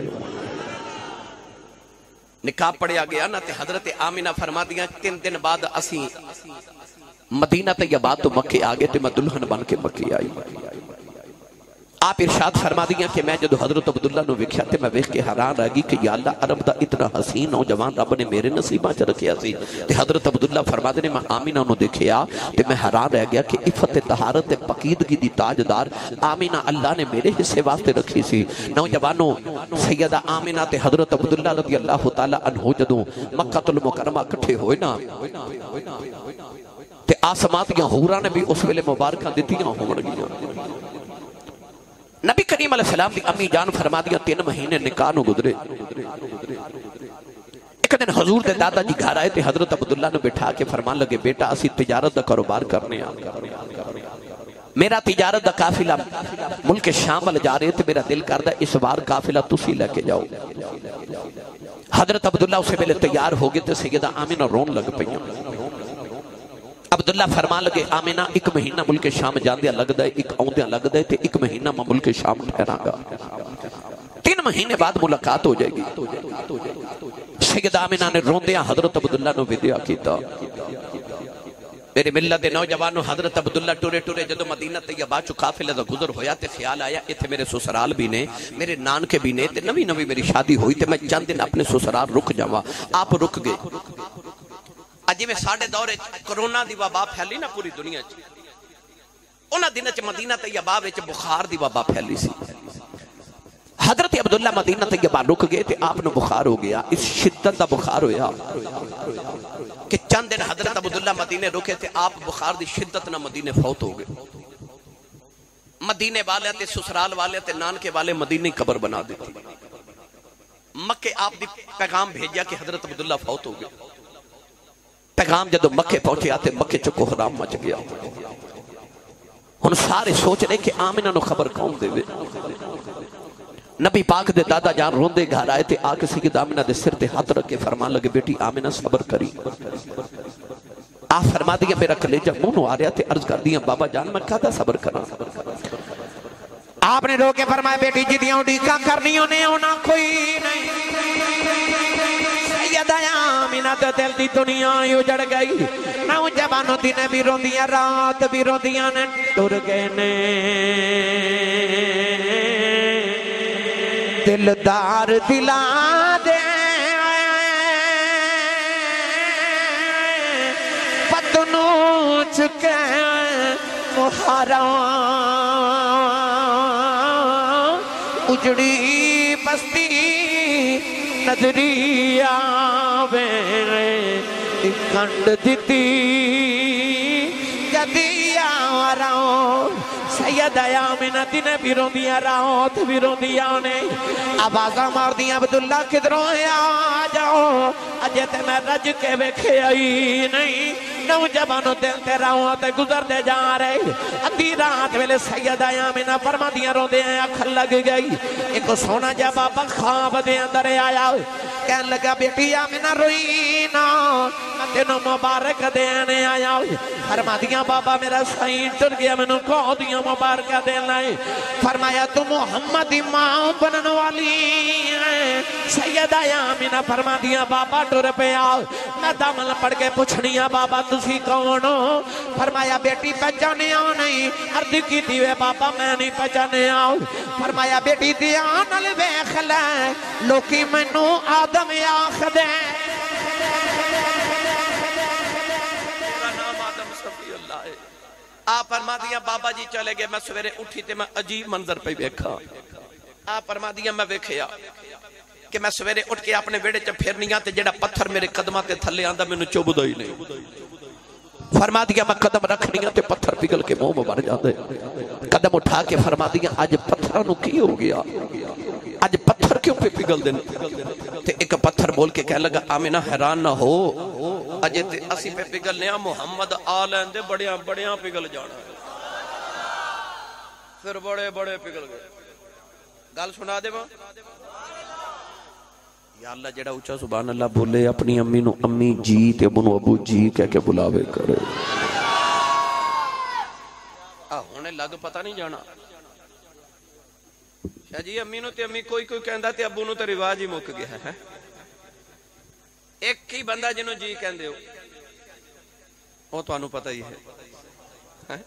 نکاح پڑھیا گیا نا تے حضرت آمنہ فرما دیا 3 دن بعد اسی مدینہ طیبہ تو مکے آگے تے میں دلہن بن کے مکے آئی آپ ارشاد فرما دیا کہ میں جدو حضرت عبداللہ نو وکھیا تے میں ویکھ کے حیران رہ گئی کہ یا اللہ عرب دا اتنا حسین نوجوان رب نے میرے نصیباں چ رکھیا سی تے حضرت عبداللہ فرما دے نے میں آمنہ نو دیکھیا تے میں حیران رہ گیا کہ عفت طہارت پاکیزگی دی تاجدار آمنہ اللہ نے میرے حصے واسطے رکھی سی نوجوانوں سیدہ آمنہ تے حضرت عبداللہ رضی اللہ تعالی عنہ جدوں مکہ المکرمہ اکٹھے ہوئے نا تے آسماں دیاں حوراں نے بھی اس ویلے مبارکاں دتیاں ہون گیاں نبی کریم علیہ السلام دی امی جان فرما دیا 3 مہینے نکاح نو گزرے ایک دن حضور دے دادا جی گھر آئے تے حضرت عبداللہ نے بٹھا کے فرمان لگے بیٹا اسی تجارت دا کاروبار کرنے میرا تجارت دا قافلہ ملک شام وال جا رہے تے میرا دل کردا اس بار قافلہ تسی لے کے جاؤ حضرت عبداللہ اسے پہلے تیار ہو گئے تے سیدہ آمنہ رون لگ پئیاں عبداللہ فرمان لگے آمنہ 1 مہینہ ملک شام جاندیاں لگ دے 1 آؤندیاں لگ دے تے 1 مہینہ میں ملک شام ٹھہراں گا 3 مہینے بعد ملاقات ہو جائے گی سیدہ آمنہ نے روندیاں حضرت عبداللہ نو وداع کیتا میرے ملت دے نوجوانوں حضرت عبداللہ ٹورے ٹورے جدو مدینہ طیبہ چو قافلہ دا گزر ہویا تے خیال آیا ایتھے میرے سسرال بھی نے میرے نانکے بھی نے تے نوی نوی میری شادی ہوئی تے میں چند دن اپنے سسرال رک جاواں آپ رک گئے اجی میں ساڑھے دورے کرونا دی وبا پھیلی نا پوری دنیا چ انہاں دنوں چ مدینہ طیبہ وچ بخار دی وبا پھیلی سی حضرت عبداللہ مدینہ طیبہ رک گئے تے آپ نو بخار ہو گیا اس شدت دا بخار ہویا کہ چند دن حضرت عبداللہ مدینے رکے تے آپ بخار دی شدت نہ مدینے فوت ہو گئے مدینے والے تے سسرال والے تے نانکے والے مدینے قبر بنا دیتی مکے آپ دی پیغام بھیجیا کہ حضرت عبداللہ فوت ہو گئے پیغام جدو مکے پہنچے آتے مکے چکو حرام مچ گیا ہن سارے سوچ رہے کہ آمنہ نو خبر کون دے وے نبی پاک دے دادا جان روندے گھر آئے تے آکے سیدہ آمنہ دے سر تے ہاتھ رکھ کے فرمان لگے بیٹی آمنہ صبر کری آپ فرما دیا میرا کلیجہ منہ آ رہا تے عرض کر دیا بابا جان میں کہتا صبر کرنا آپ نے رو کے فرمایا بیٹی جدیاں اڈیکاں کرنیوں نے ہونا کوئی نہیں سیدہ آمنہ تے دل دی دنیا یوں جڑ گئی نوجوانوں دن بھی روندیاں رات بھی روندیاں نے ٹر گئے نے دلدار دلا دے پتنوں چکے محرم جڑی بستی نظری آوے کنڈ دیتی جدی آوراؤں سید آمینہ دن بیرون دیا راوت بیرون دیا نے آوازہ مار دیا عبداللہ کدروں آ جاؤ اجیتے میں رج کے بیکھے آئی نہیں نوجوانوں دل تے راوت گزر دے جا رہے ادھی رات ویلے سید آمینہ فرما دیا رو دے آنکھ لگ گئی ایک سونا جا بابا خواب دے اندر آیا کہنے لگا بیٹی آمینہ روئی نا میں تینوں مبارک دینے آیا فرما دیا بابا میرا سائن ٹر گیا میں نے کہو دیا مبارکہ دینا ہے فرمایا تو محمد امام بنن والی ہے سیدہ آمینہ فرما دیا بابا ٹر پہ آؤ میں دامن پڑھ کے پوچھنیا بابا تسی کون ہو فرمایا بیٹی پہچانے آؤ نہیں عرض کی دیوے بابا میں نہیں پہچانے آؤ فرمایا بیٹی دیان الویخ لے لوکی منو آدم آخ دے آپ فرما دیا بابا جی چلے گئے میں سویرے اٹھی تے میں عجیب منظر پہ بیکھا آپ فرما دیا میں بیکھیا کہ میں سویرے اٹھ کے اپنے ویڑے چا پھرنیاں تے جڑا پتھر میرے قدمہ تے تھلے آندہ میں نے چوب دائی نہیں فرما دیا میں قدم رکھنیاں تے پتھر پگل کے منہ مبار جاندے قدم اٹھا کے فرما دیا آج پتھرانو کی ہو گیا آج پتھر کیوں پہ پگل دینا تے ایک پتھر بول کے کہہ لگا آمینہ حیران نہ ہو اجے تے اسی پہ پگل نیا محمد آلین دے بڑیاں پگل جانا ہے پھر بڑے پگل گئے گال سنا دے ماں یا اللہ جڑا اچھا سبحان اللہ بھولے اپنی امی نو امی جی تے ابنو ابو جی کہہ کے بلاوے کرے ہونے لگ پتہ نہیں جانا شاہ جی امی نو تے امی کوئی کہندہ تے ابو نو تے رواج ہی مک گیا ہے ایک ہی بندہ جنہوں جی کہندے ہو وہ تو آنو پتہ ہی ہے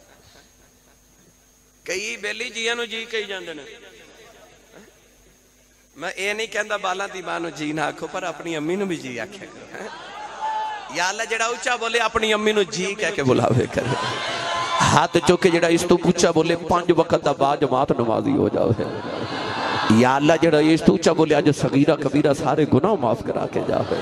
کئی بیلی جیاں نو جی کہی جاندے نے میں اے نہیں کہندہ بالا دی مانو جی نہ آکھو پر اپنی امی نو بھی جی آکھے کرو یا اللہ جڑا اچھا بولے اپنی امی نو جی کہہ کے بلاوے کرے ہاتھ چوکے جڑا اس تو اچھا بولے 5 وقت دا با جماعت نمازی ہو جاؤ ہے یا اللہ جڑا اس تو اچھا بولے آج صغیرہ کبیرہ سارے گناہ معاف کرا کے جاؤ ہے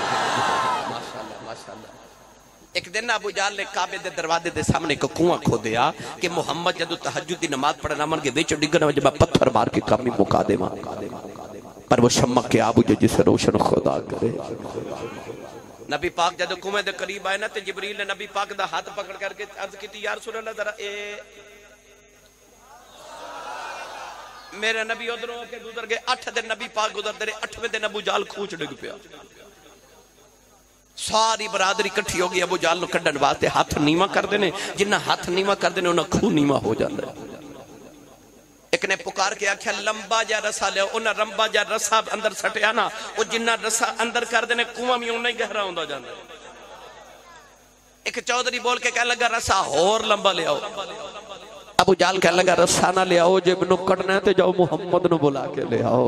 ایک دن ابو جال نے کعبے دے دروازے دے سامنے کو کنواں کھو دیا کہ محمد جدو تہجد دی نماز پڑھنا من کے وچ ڈگنا جب پتھر مار کے کامی مکا دے پر وہ شمع کے آبو جو جسے روشن خدا کرے نبی پاک جدو کنویں دے قریب آئے نا تے جبریل نے نبی پاک دا ہاتھ پکڑ کر کے عرض کی تھی یا رسول اللہ ذرا میرے نبی ادھروں کے گزر گئے 8 دن نبی پاک گزر دے 8ویں دن ابو جال کھوچ ڈگ پیا ساری برادری کٹھی ہو گئی ابو جال نو کڈن واسطے ہاتھ نیواں کر دینے جنہ ہاتھ نیواں کر دینے انہاں کھو نیواں ہو جاندا ہے ایک نے پکار کے آکھیا لمبا جا رسا لے انہاں رمبا جا رسا اندر سٹیا نا او جنہ رسا اندر کر دینے کنواں میں انہاں ہی گہرا ہوندا جاندا ہے ایک چودھری بول کے کہنے لگا رسا اور لمبا لے آؤ ابو جال کہنے لگا رسا نہ لے آؤ جب نو کٹنا ہے تے جاؤ محمد نو بلا کے لے آؤ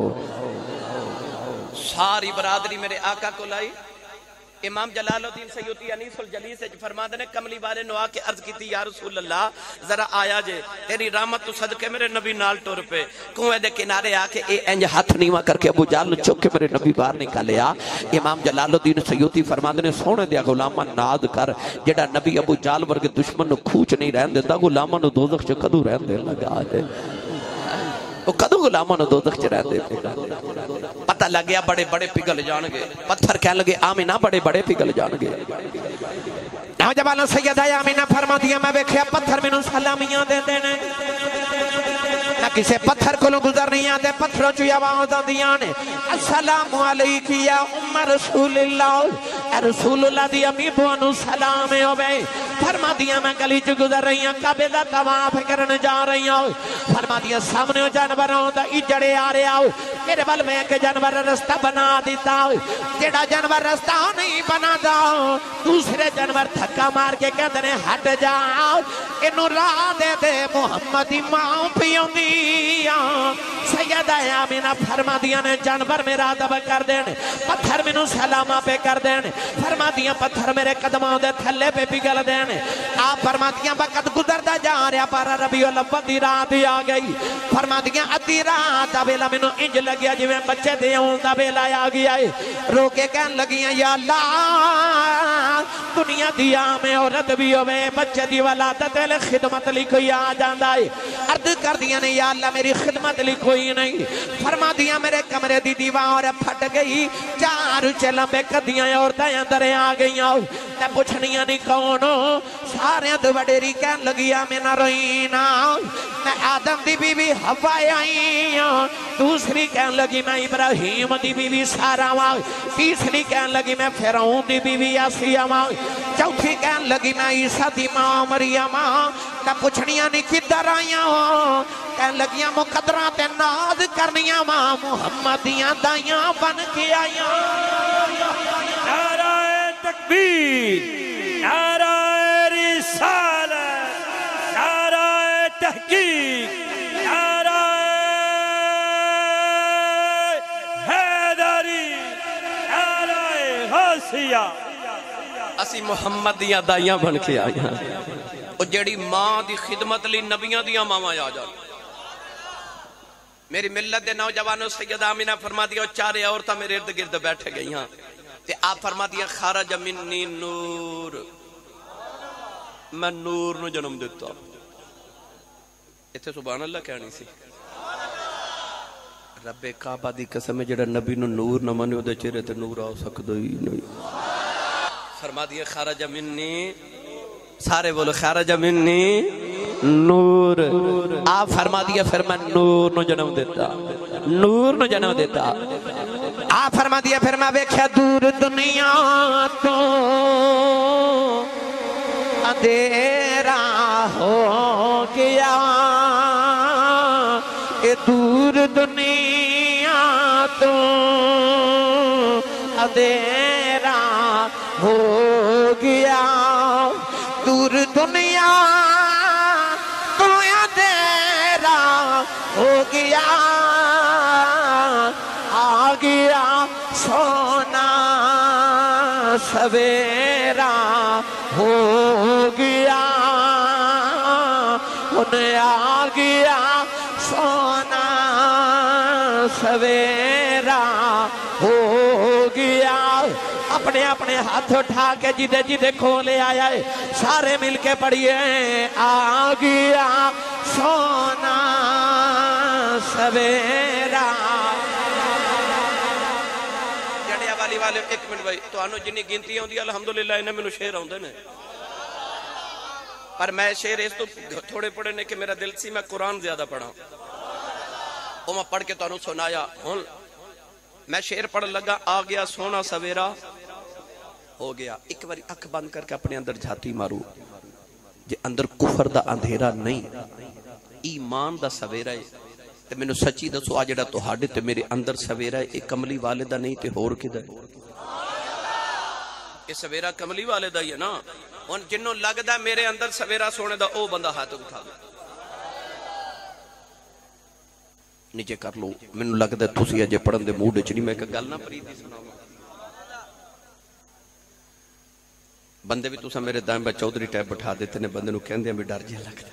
ساری برادری میرے آقا کو لائی امام جلال الدین سیوطی انیس الجلیس سے فرما دینے کملی والے نو آ کے عرض کی تھی یا رسول اللہ ذرا آیا جے تیری رحمت تو صدقے میرے نبی نال ٹور پہ کنویں دے کنارے آ کے اے انج ہاتھ نیواں کر کے ابو جال چوک کے میرے نبی باہر نکالیا امام جلال الدین سیوطی فرما دینے سونے دیا غلامہ ناد کر جڑا نبی ابو جال ورگے دشمن نو کھوچ نہیں رہن دیتا غلامہ نو دوزخ چ کدو رہن دے لگا ہے وہ کدو غلامہ نو دوزخ چ رہن دے پتہ لگ گیا بڑے بڑے پگل جان گے پتھر کہنے لگے آمینہ بڑے بڑے پگل جان گے نوجوان سیدہ آمینہ فرما دیا میں بیکھیا پتھر میں نو سلامیاں دے دینے نہ کسے پتھر کو گزر نہیں آتے پتھروں چوی آواز دیاں نے السلام علیکم یا ام رسول اللہ اے رسول اللہ دی امی بوانو سلام ہوئے فرما دیا میں گلی چ گزر رہی ہوں کعبے دا طواف کرنے جا رہی ہوں فرما دیا سامنے جانوروں دا اجڑے آ رہے آؤ میرے بل میں ایک جانور رستہ بنا دیتا جیڑا جانور رستہ نہیں بنا دا دوسرے جانور تھکا مار کے کہتے ہیں ہٹ جاؤ انہوں راہ دے دے محمد امام پیوں دیا سیدہ آمینہ فرما دیا نے جانور میرا ادب کر دینے پتھر میں نو سلامہ پہ کر دینے فرما دیا پتھر میرے قدموں دے تھلے پہ پگل دینے آپ فرماتیاں وقت گزردا جا رہا پر ربیع الاول دی رات آ گئی فرماتیاں ادھی رات دا ویلا مینوں انج لگیا جویں بچے دے اون دا ویلا آ گیا ہے رو کے کہن لگیاں یا اللہ دنیا دی عام عورت بھی ہوے بچے دی ولادت لے خدمت لی کوئی آ جاندا ہے عرض کر دیا نے یا اللہ میری خدمت لی کوئی نہیں فرما دیا میرے کمرے دی دیوار پھٹ گئی چار چلمبے کدیاں عورتیں اندر آ گئیاں میں پوچھنیاں نہیں کون سارے تو وڈیری کہن لگیا میں نہ روئینا میں آدم دی بی بی حوا آئی دوسری کہن لگی میں ابراہیم دی بی بی سارا ماں تیسری کہن لگی میں فرعون دی بی بی آسیہ ماں چوتھی کہن لگی میں عیسیٰ دی ماں مریم میں پوچھنیاں نہیں کدھر آئیاں کہن لگیاں مقدرات ناز کرنیاں ماں محمدیاں دائیاں بن کے آئیاں نعرہ تکبیر نعرہ رسالت نعرہ تحقیق نعرہ حیدری نعرہ غوثیہ اسی محمدیاں دائیاں بن کے آئیاں اور جیڑی ماں دی خدمت لی نبیاں دیاں ماما آ جا میری ملت دے نوجوانوں سیدہ آمینہ فرما دیا چارے عورتاں میرے ارد گرد بیٹھے گئی ہاں تے آپ فرما دیا خارج منی نور میں نور نو جنم دیتا اتھے سبحان اللہ کہانی سی رب کعبہ دی قسم ہے جڑا نبی نو نور نہ منے دے چہرے تے نور آ سکدا ہی نہیں فرما دیا خارج منی سارے بولو خارج منی نور آپ فرما دیا پھر میں نور نو جنم دیتا نور نو جنم دیتا آپ فرما دیا پھر میں بیکھیا دور دنیا تو اندھیرا ہو گیا کہ دور دنیا تو اندھیرا ہو گیا دور دنیا تو اندھیرا ہو گیا آ گیا سونا سویرا ہو گیا انہیں آ گیا سونا سویرا ہو گیا اپنے اپنے ہاتھ اٹھا کے جدے جدے کھولے آیا ہے سارے مل کے پڑھئے آ گیا سونا سویرا جڑیا والی والے ایک منٹ بھائی تو آنو جنی گنتی ہوں دی الحمدللہ انہیں میں شعر ہوں دے نے پر میں شعر اس تو تھوڑے پڑھے نے کہ میرا دل سی میں قرآن زیادہ پڑھا وہ میں پڑھ کے تو آنو سنایا ہوں میں شعر پڑھ لگا آ گیا سونا سویرا ہو گیا ایک باری اکھ بند کر کے اپنے اندر جھاتی مارو جے اندر کفر دا اندھیرا نہیں ایمان دا سویرا ہے تے میں نو سچی دسو آ جڑا تہاڈے تے میرے اندر سویرا ہے ایک کملی والدہ نہیں تے ہور کدھر یہ سویرا کملی والدہ ہی ہے نا ان جنوں لگدا میرے اندر سویرا سونے دا او بندہ ہاتھ اٹھا دے نیچے کر لو میں نو لگدا تسی اجے پڑھن دے موڈ وچ نہیں میں کہ گل نہ پریتی سناواں بندے بھی تسا میرے دائم با چودھری ٹیب بٹھا دیتے نے بندے نو کہندے بھی ڈر جے لگدا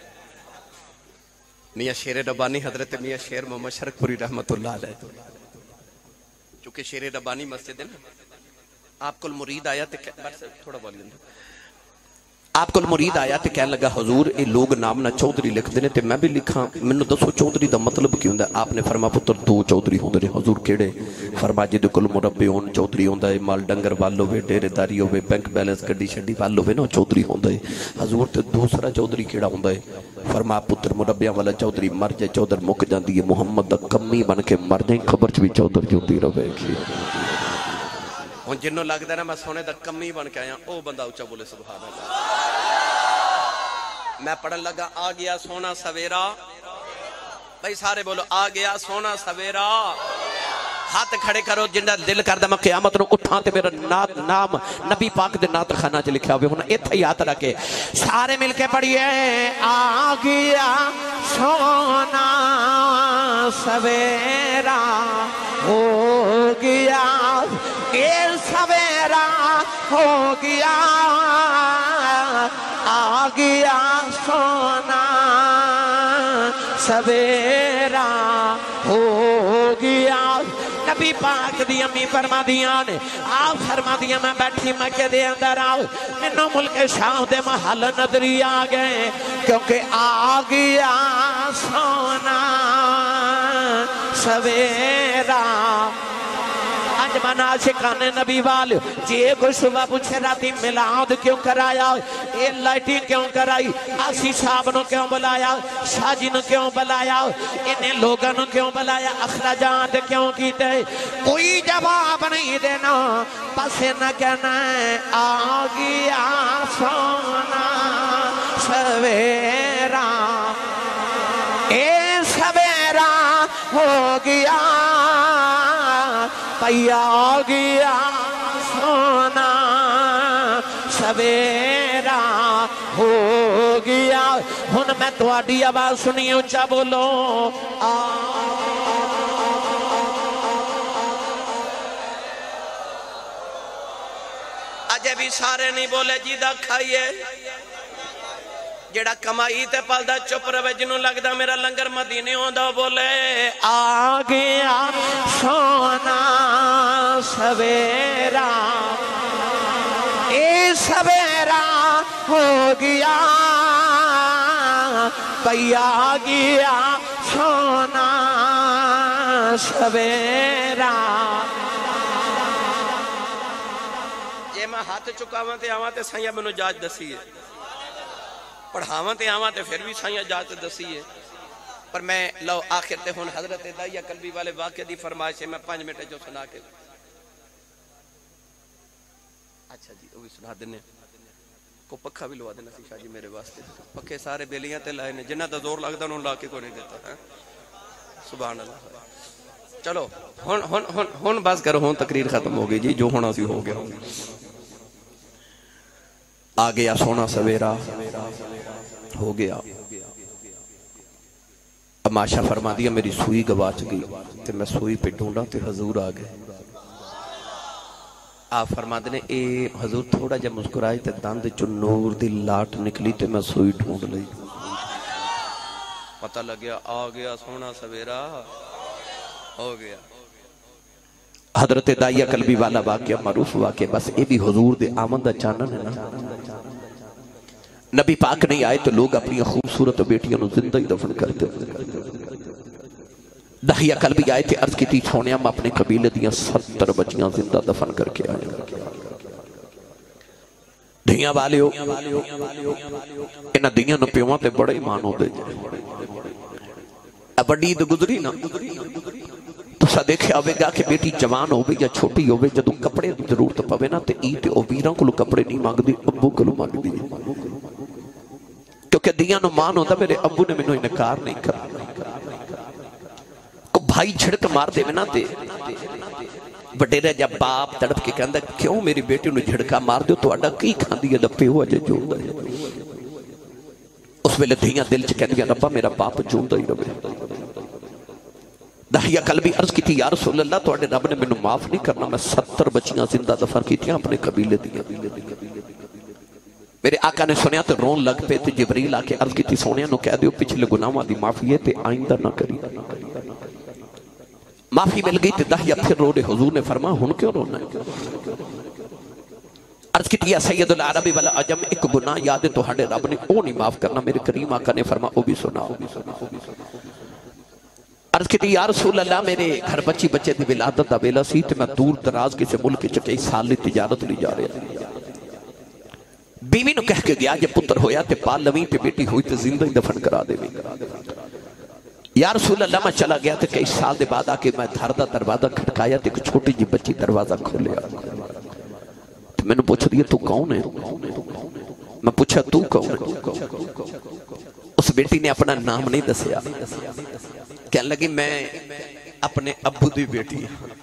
میاں شیر ربانی حضرت میاں شیر محمد شرک پوری رحمت اللہ علیہ چونکہ شیر ربانی مسجد ہے نا آپ کو المرید آیا تھوڑا بولی آپ کو المرید آیا تے کہنے لگا حضور اے لوگ نام نہ چودھری لکھ دینے تے میں بھی لکھاں میں نے دسو چودھری دا مطلب کیوں دا آپ نے فرما پتر دو چودھری ہوں دے حضور کیڑے فرما جی دے کل مربی ہون چودھری ہوں دے مال ڈنگر والو وے ڈیرے داری ہوئے بینک بیلنس گڈی شڈی والو وے نا چودھری ہوں دے حضور تے دوسرا چودھری کیڑا ہوں دے فرما پتر مربیاں والا چودھری مر جائے چودھر مک جاندی ہے محمد دا کمی بن کے مر جائیں خبر چ بھی چودھر جوندی رہے گی ہن جنوں لگدا نا میں سونے دا کمی بن کے آیا او بندہ اونچا بولے سبحان اللہ میں پڑھن لگا آ گیا سونا سویرا بھائی سارے بولو آ گیا سونا سویرا ہاتھ کھڑے کرو جنہ دل کردہ میں قیامت نو اٹھاں تے میرا نام نبی پاک دے نات خانہ چ لکھیا ہوئے ہونا ایتھے ہی ہاتھ رکھے سارے مل کے پڑھیے آ گیا سونا سویرا ہو گیا یہ سویرا ہو گیا آ گیا سونا سویرا ہو گیا نبی پاک دی امی فرما دیاں نے آپ فرما دیاں میں بیٹھی مکے دے اندر آؤ منو ملک شام دے محل نظری آ گئے کیونکہ آ گیا سونا سویرا آج منا شکانے نبی والے جے کوئی صبح پوچھے راتی ملاد کیوں کرایا اے لائٹی کیوں کرائی آسی صاحب نو کیوں بلایا شاہ جی نو کیوں بلایا انہیں لوگوں نو کیوں بلایا اخراجات کیوں کیتے کوئی جواب نہیں دینا پس نہ کہنا ہے آ گیا سونا سویرا اے سویرا ہو گیا پیا گیا سونا سویرا ہو گیا ہن میں تواڈی آواز سنی اونچا بولو اجے بھی سارے نہیں بولے جی دا کھائیے جڑا کمائی تے پلدا چپ رہے جنوں لگدا میرا لنگر مدینے ہوندا بولے آ گیا سونا سویرا اے سویرا ہو گیا پیا گیا سونا سویرا جے میں ہاتھ چکاواں تے آواں تے سائیں مینوں جاج دسی ہے پڑھاواں تے آواں تے پھر بھی سائیں جاج دسی ہے پر میں لو آخر تے ہن حضرت داعیہ قلبی والے واقعے دی فرمائش ہے میں 5 منٹ جو سنا کے اچھا جی وہ بھی سنا دینے کو پکھا بھی لوا دینا سی شاہ جی میرے واسطے پکھے سارے بیلیاں تے لائے نے جنہ دا زور لگدا انہوں لا کے کوئی نہیں دیتا ہے سبحان اللہ چلو ہن بس کرو ہن تقریر ختم ہو گئی جی جو ہونا سی ہو گیا آ گیا سونا سویرا ہو گیا اب ماشا فرما دیا میری سوئی گواچ گئی تے میں سوئی پہ ڈھونڈا تے حضور آ گئے آپ فرما دینے اے حضور تھوڑا جب مسکرائی تے داندے چو نور دی لاٹ نکلی تے میں سوئی ڈھونڈ لئی پتہ لگیا آ گیا سونا سویرا ہو گیا حضرت داعیہ قلبی والا واقعہ معروف واقعہ بس اے بھی حضور دے آمدہ چانن ہے نا نبی پاک نہیں آئے تو لوگ اپنی خوبصورت بیٹیاں نو زندہ ہی دفن کرتے داعیہ قلبی آئے تھے عرض کی تھی چھوڑیاں میں اپنے قبیلے دیاں 70 بچیاں زندہ دفن کر کے آئے دھیاں والے ہو انہاں دھیاں نو پیوان تے بڑے ایمان ہو دے اب بڑی دے گزری نا تو سا دیکھے آوے گا کہ بیٹی جوان ہوئے یا چھوٹی ہوئے جدو کپڑے ضرورت پوے نا تے ایتے او ویران کو لو کپڑے نہیں مانگ دی ابو کو لو مانگ دی کیونکہ دیاں نو مان ہوتا میرے ابو نے میں نو انکار نہیں کرا کو بھائی جھڑک مار دے میں نا تے بڑے رہ جب باپ تڑپ کے کہندہ کیوں میری بیٹی نو جھڑکا مار دیو تو اڈا کی کھاندی ہے دپے ہوا جے جو دے اس ویلے دھیاں دل چ کہندی ربا میرا باپ جوندا ہی رہے داعیہ قلبی عرض کی تھی یا رسول اللہ تو اڈے رب نے میں نو معاف نہیں کرنا میں 70 بچیاں زندہ دفن کی تھی اپنے قبیلے دیاں میرے آقا نے سنیا تو رون لگ پہ تے جبریل آکے عرض کی تھی سونیا نو کہہ دیو پچھلے گناہاں دی معافی ہے تے آئندہ نہ کری معافی مل گئی تے داعیہ پھر رو رہے حضور نے فرما ہن کیوں رونا ہے عرض کی تھی یا سید العربی والا عجم ایک گناہ یاد ہے تو ہڈے رب نے او نہیں معاف کرنا میرے کریم آقا نے فرما او بھی سنا عرض کی تھی یا رسول اللہ میرے گھر بچی بچے دی ولادت دا ویلا سی تے میں دور دراز کسی ملک چکے سالی تجارت لی جا رہے بیوی نو کہہ کے گیا جب پتر ہویا تے پال لویں تے بیٹی ہوئی تے زندہ ہی دفن کرا دے یا رسول اللہ میں چلا گیا تے کئی سال دے بعد آکے میں دھردہ دروازہ کھٹکایا تے ایک چھوٹی جی بچی دروازہ کھولیا تو میں نے پوچھ دیا تو کون ہے میں پوچھا تو کون ہے اس بیٹی نے اپنا نام نہیں دسیا کہنے لگی میں اپنے ابو دی بیٹی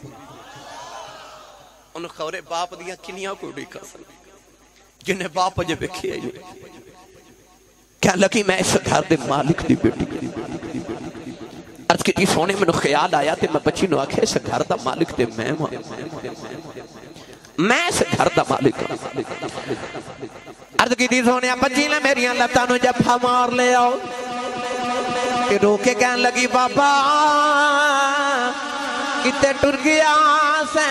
ان خورے باپ دیا کنیاں کو بھی کسن جنہیں باپ جے بکھی ہے کہنے لگی میں اس گھر دے مالک دی بیٹی عرض کی سونے میں نو خیال آیا تے میں بچی نو آکھے اس گھر دا مالک تے میں اس گھر دا مالک عرض کی دی سونے بچی نے میری لتاں نو جفا مار لے آؤ کہ رو کے کہن لگی بابا کتے ٹر گیا سے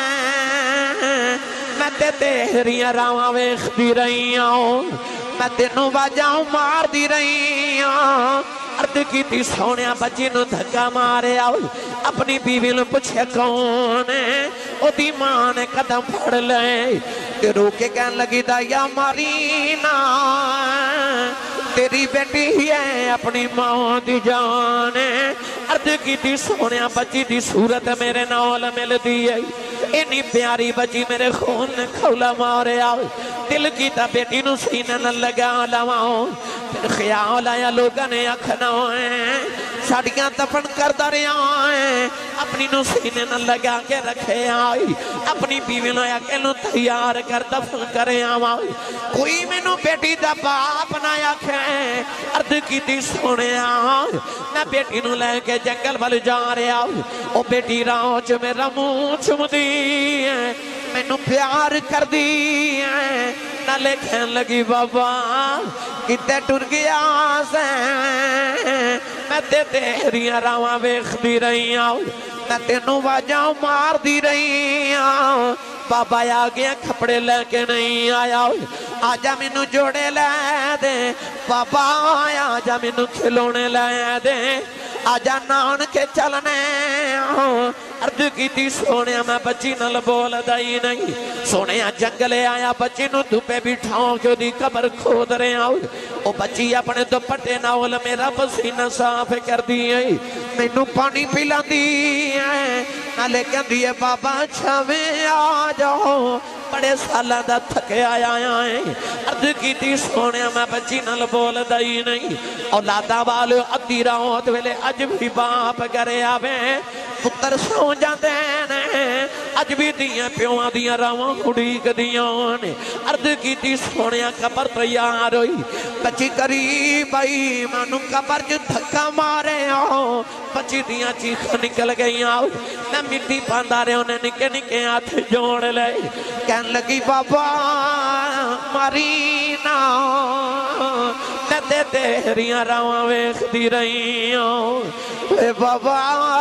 میں تے تیریاں راواں ویکھدی رہی ہوں میں تینوں واجاں مار دی رہی ہوں عرض کی تھی سونیا بچی نو دھکا مارے آؤ اپنی بیوی نو پوچھے کون ہے او دی ماں نے قدم پھڑ لے کہ رو کے کہن لگی دایا مارینا تیری بیٹی ہی ہے اپنی ماں دی جان ہے عرض کی تھی سونیا بچی دی صورت میرے نال مل دی ہے اینی پیاری بچی میرے خون نے کھولا مارے آؤ دل کی تا بیٹی نو سینے نہ لگا لواؤ پھر خیال آیا لوگاں نے اکھنا ہے ساڑیاں دفن کردہ رہا ہے اپنی نو سینے نہ لگا کے رکھے آئی اپنی بیوی نو اکیلو تیار کر دفن کرے آئی کوئی میں نو بیٹی دا باپ نہ آکھے عرض کی دی سونے آئی میں بیٹی نو لے کے جنگل بل جا رہے آئی او بیٹی راج میرا منہ چم دی ہے میں نو پیار کر دی ہے نہ لکھیں لگی بابا کتے ٹر گیا سے میں تے تیریاں راواں ویکھدی رہی ہوں میں تینوں واجاں مار دی رہی ہوں بابا آ گیا کپڑے لے کے نہیں آیا آجا مینوں جوڑے لے دے بابا آجا مینوں کھلونے لے دے آجا نان کے چلنے عرض کی تھی سونے میں بچی نل بول دائی نہیں سونے جنگلے آیا بچی نو دھوپے بٹھاؤں کیوں دی قبر کھود رہے آؤ او بچی اپنے دوپٹے ناول میرا پسینہ صاف کر دیئے مینوں پانی پلا دیئے نالے کہن دیئے بابا چھویں آ جاؤ بڑے سالہ دا تھکے آیا ہے عرض کی تھی سونے میں بچی نل بول دائی نہیں اولادا والے ادھی رات ویلے اج بھی باپ کرے آوے پتر سو جاندے نے اج بھی دیاں پیواں دیاں راواں اڑیک دیاں نے عرض کی تھی سونے قبر تیار ہوئی بچی قریب آئی مانو قبر جو دھکا مارے آؤ بچی دیاں چیخ نکل گئی آؤ نہ مٹی پاندہ رہے انہیں نکے نکے ہاتھ جوڑ لے کہن لگی بابا مارینا میں تے تیریاں راواں ویکھدی رہی ہوں اے بابا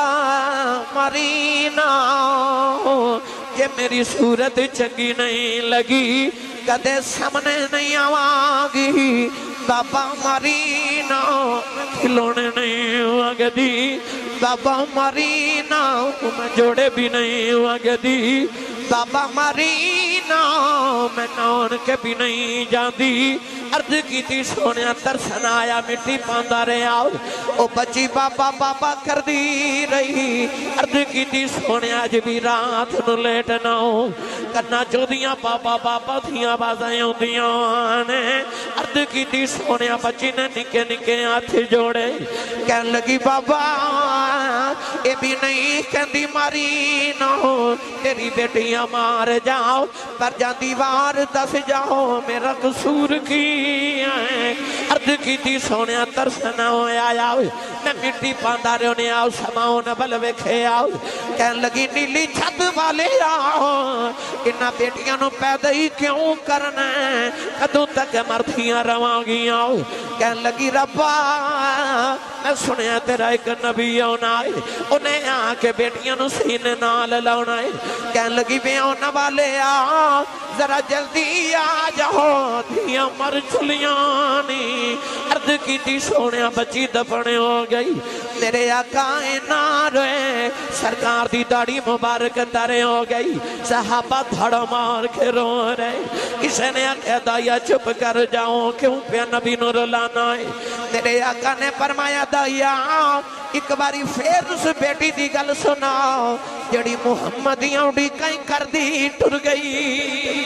مارینا کہ میری صورت چنگی نہیں لگی کدے سامنے نہیں آواگی بابا مارینا کھلونے نہیں آگدی بابا مارینا میں جوڑے بھی نہیں آگدی بابا مارینا میں نان کے بھی نہیں جاندی عرض کی تھی سونے ترسن آیا مٹی پاندہ رہے آؤ او بچی بابا بابا کر دی رہی عرض کی تھی سونے آج بھی رات نو لیٹ نہ ہو کرنا جو دیاں بابا بابا دیاں بازائیں ہوں دیاں نے عرض کی تھی سونے بچی نے نکے نکے ہاتھ جوڑے کہن لگی بابا اے بھی نہیں کہندی ماری نہ ہو تیری بیٹیاں مار جاؤ پر جا دیوار دس جاؤ میرا قصور کی عرض کی تھی سونے ترسنا ہویا آؤ میں مٹی پاندہ رہے ہونے آؤ سماؤ نبل ویکھے آؤ کہن لگی نیلی چھت والے آؤ انہا بیٹیاں نو پیدا ہی کیوں کرنا ہے کدوں تک مردیاں رواں گی آؤ کہن لگی ربا میں سنیا تیرا ایک نبی ہونا ہے انہیں آ کے بیٹیاں نو سینے نال لاؤنا ہے کہن لگی بے ہونا والے آؤ ذرا جلدی آ جاؤ دھیاں مر چلیانی عرض کی تھی سونے بچی دفنے ہو گئی میرے آقا نہ روئے سرکار دی داڑھی مبارک ترے ہو گئی صحابہ دھڑ مار کے رو رہے کسے نے آکھا دایا چپ کر جاؤں کیوں پہ نبی نور لانا ہے میرے آقا نے فرمایا دایا ایک باری پھر اس بیٹی دی گل سناؤ جڑی محمدیاں اڑی کہیں کر دی ٹر گئی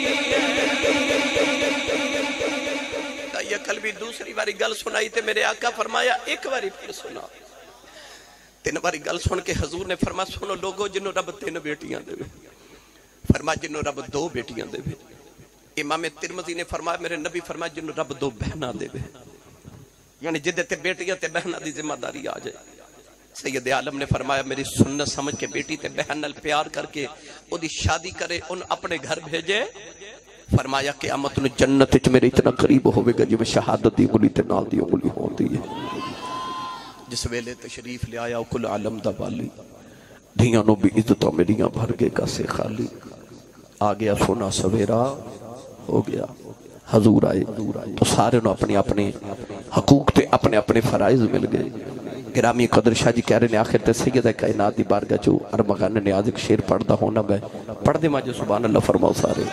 یہ کل بھی دوسری باری گل سنائی تے میرے آقا فرمایا ایک باری پھر سنا تین باری گل سن کے حضور نے فرمایا سنو لوگوں جنہوں رب 3 بیٹیاں دے فرمایا جنہوں رب 2 بیٹیاں دے امام ترمذی نے فرمایا میرے نبی فرمایا جنہوں رب 2 بہنہ دے یعنی جدے تے بیٹیاں تے بہنہ دی ذمہ داری آ جائے سید عالم نے فرمایا میری سنت سمجھ کے بیٹی تے بہن نال پیار کر کے او دی شادی کرے ان اپنے گھر بھیجے فرمایا قیامت نو جنت وچ میرے اتنا قریب ہوئے گا جویں شہادت دی انگلی تے نال دی انگلی ہوندی ہے. جس ویلے تشریف لے آیا کل عالم دا والی دھیاں نو بھی عزتوں میریاں بھر گئے کاسے خالی. آ گیا سونا سویرا ہو گیا. حضور آئے تو سارے نو اپنے اپنے حقوق تے اپنے اپنے فرائض مل گئے. گرامی قدر شاہ جی کہہ رہے ہیں آخر تے سیدہ کائنات دی بارگاہ جو ارمغان نیاز ایک شیر پڑھدا ہونا گئے پڑھ دے ماجو سبحان اللہ فرماؤ سارے.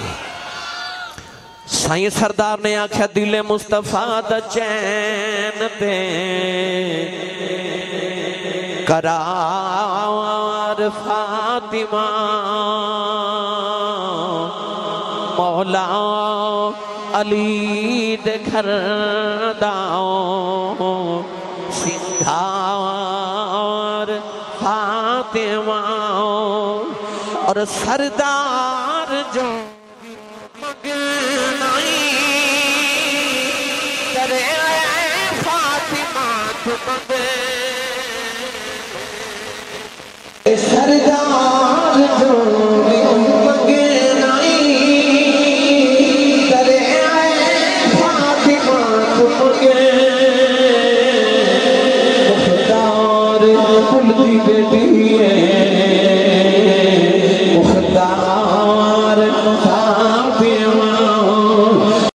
سائیں سردار نے آکھا دل مصطفیٰ دا چین تے قرار فاطمہ مولا علی دے گھر داؤں سنگھار فاطمہ اور سردار جو مگنائی کرے فاطمہ تمہیں سردار جو مگنائی کرے فاطمہ تمہیں مختار کل دی بیٹی ہے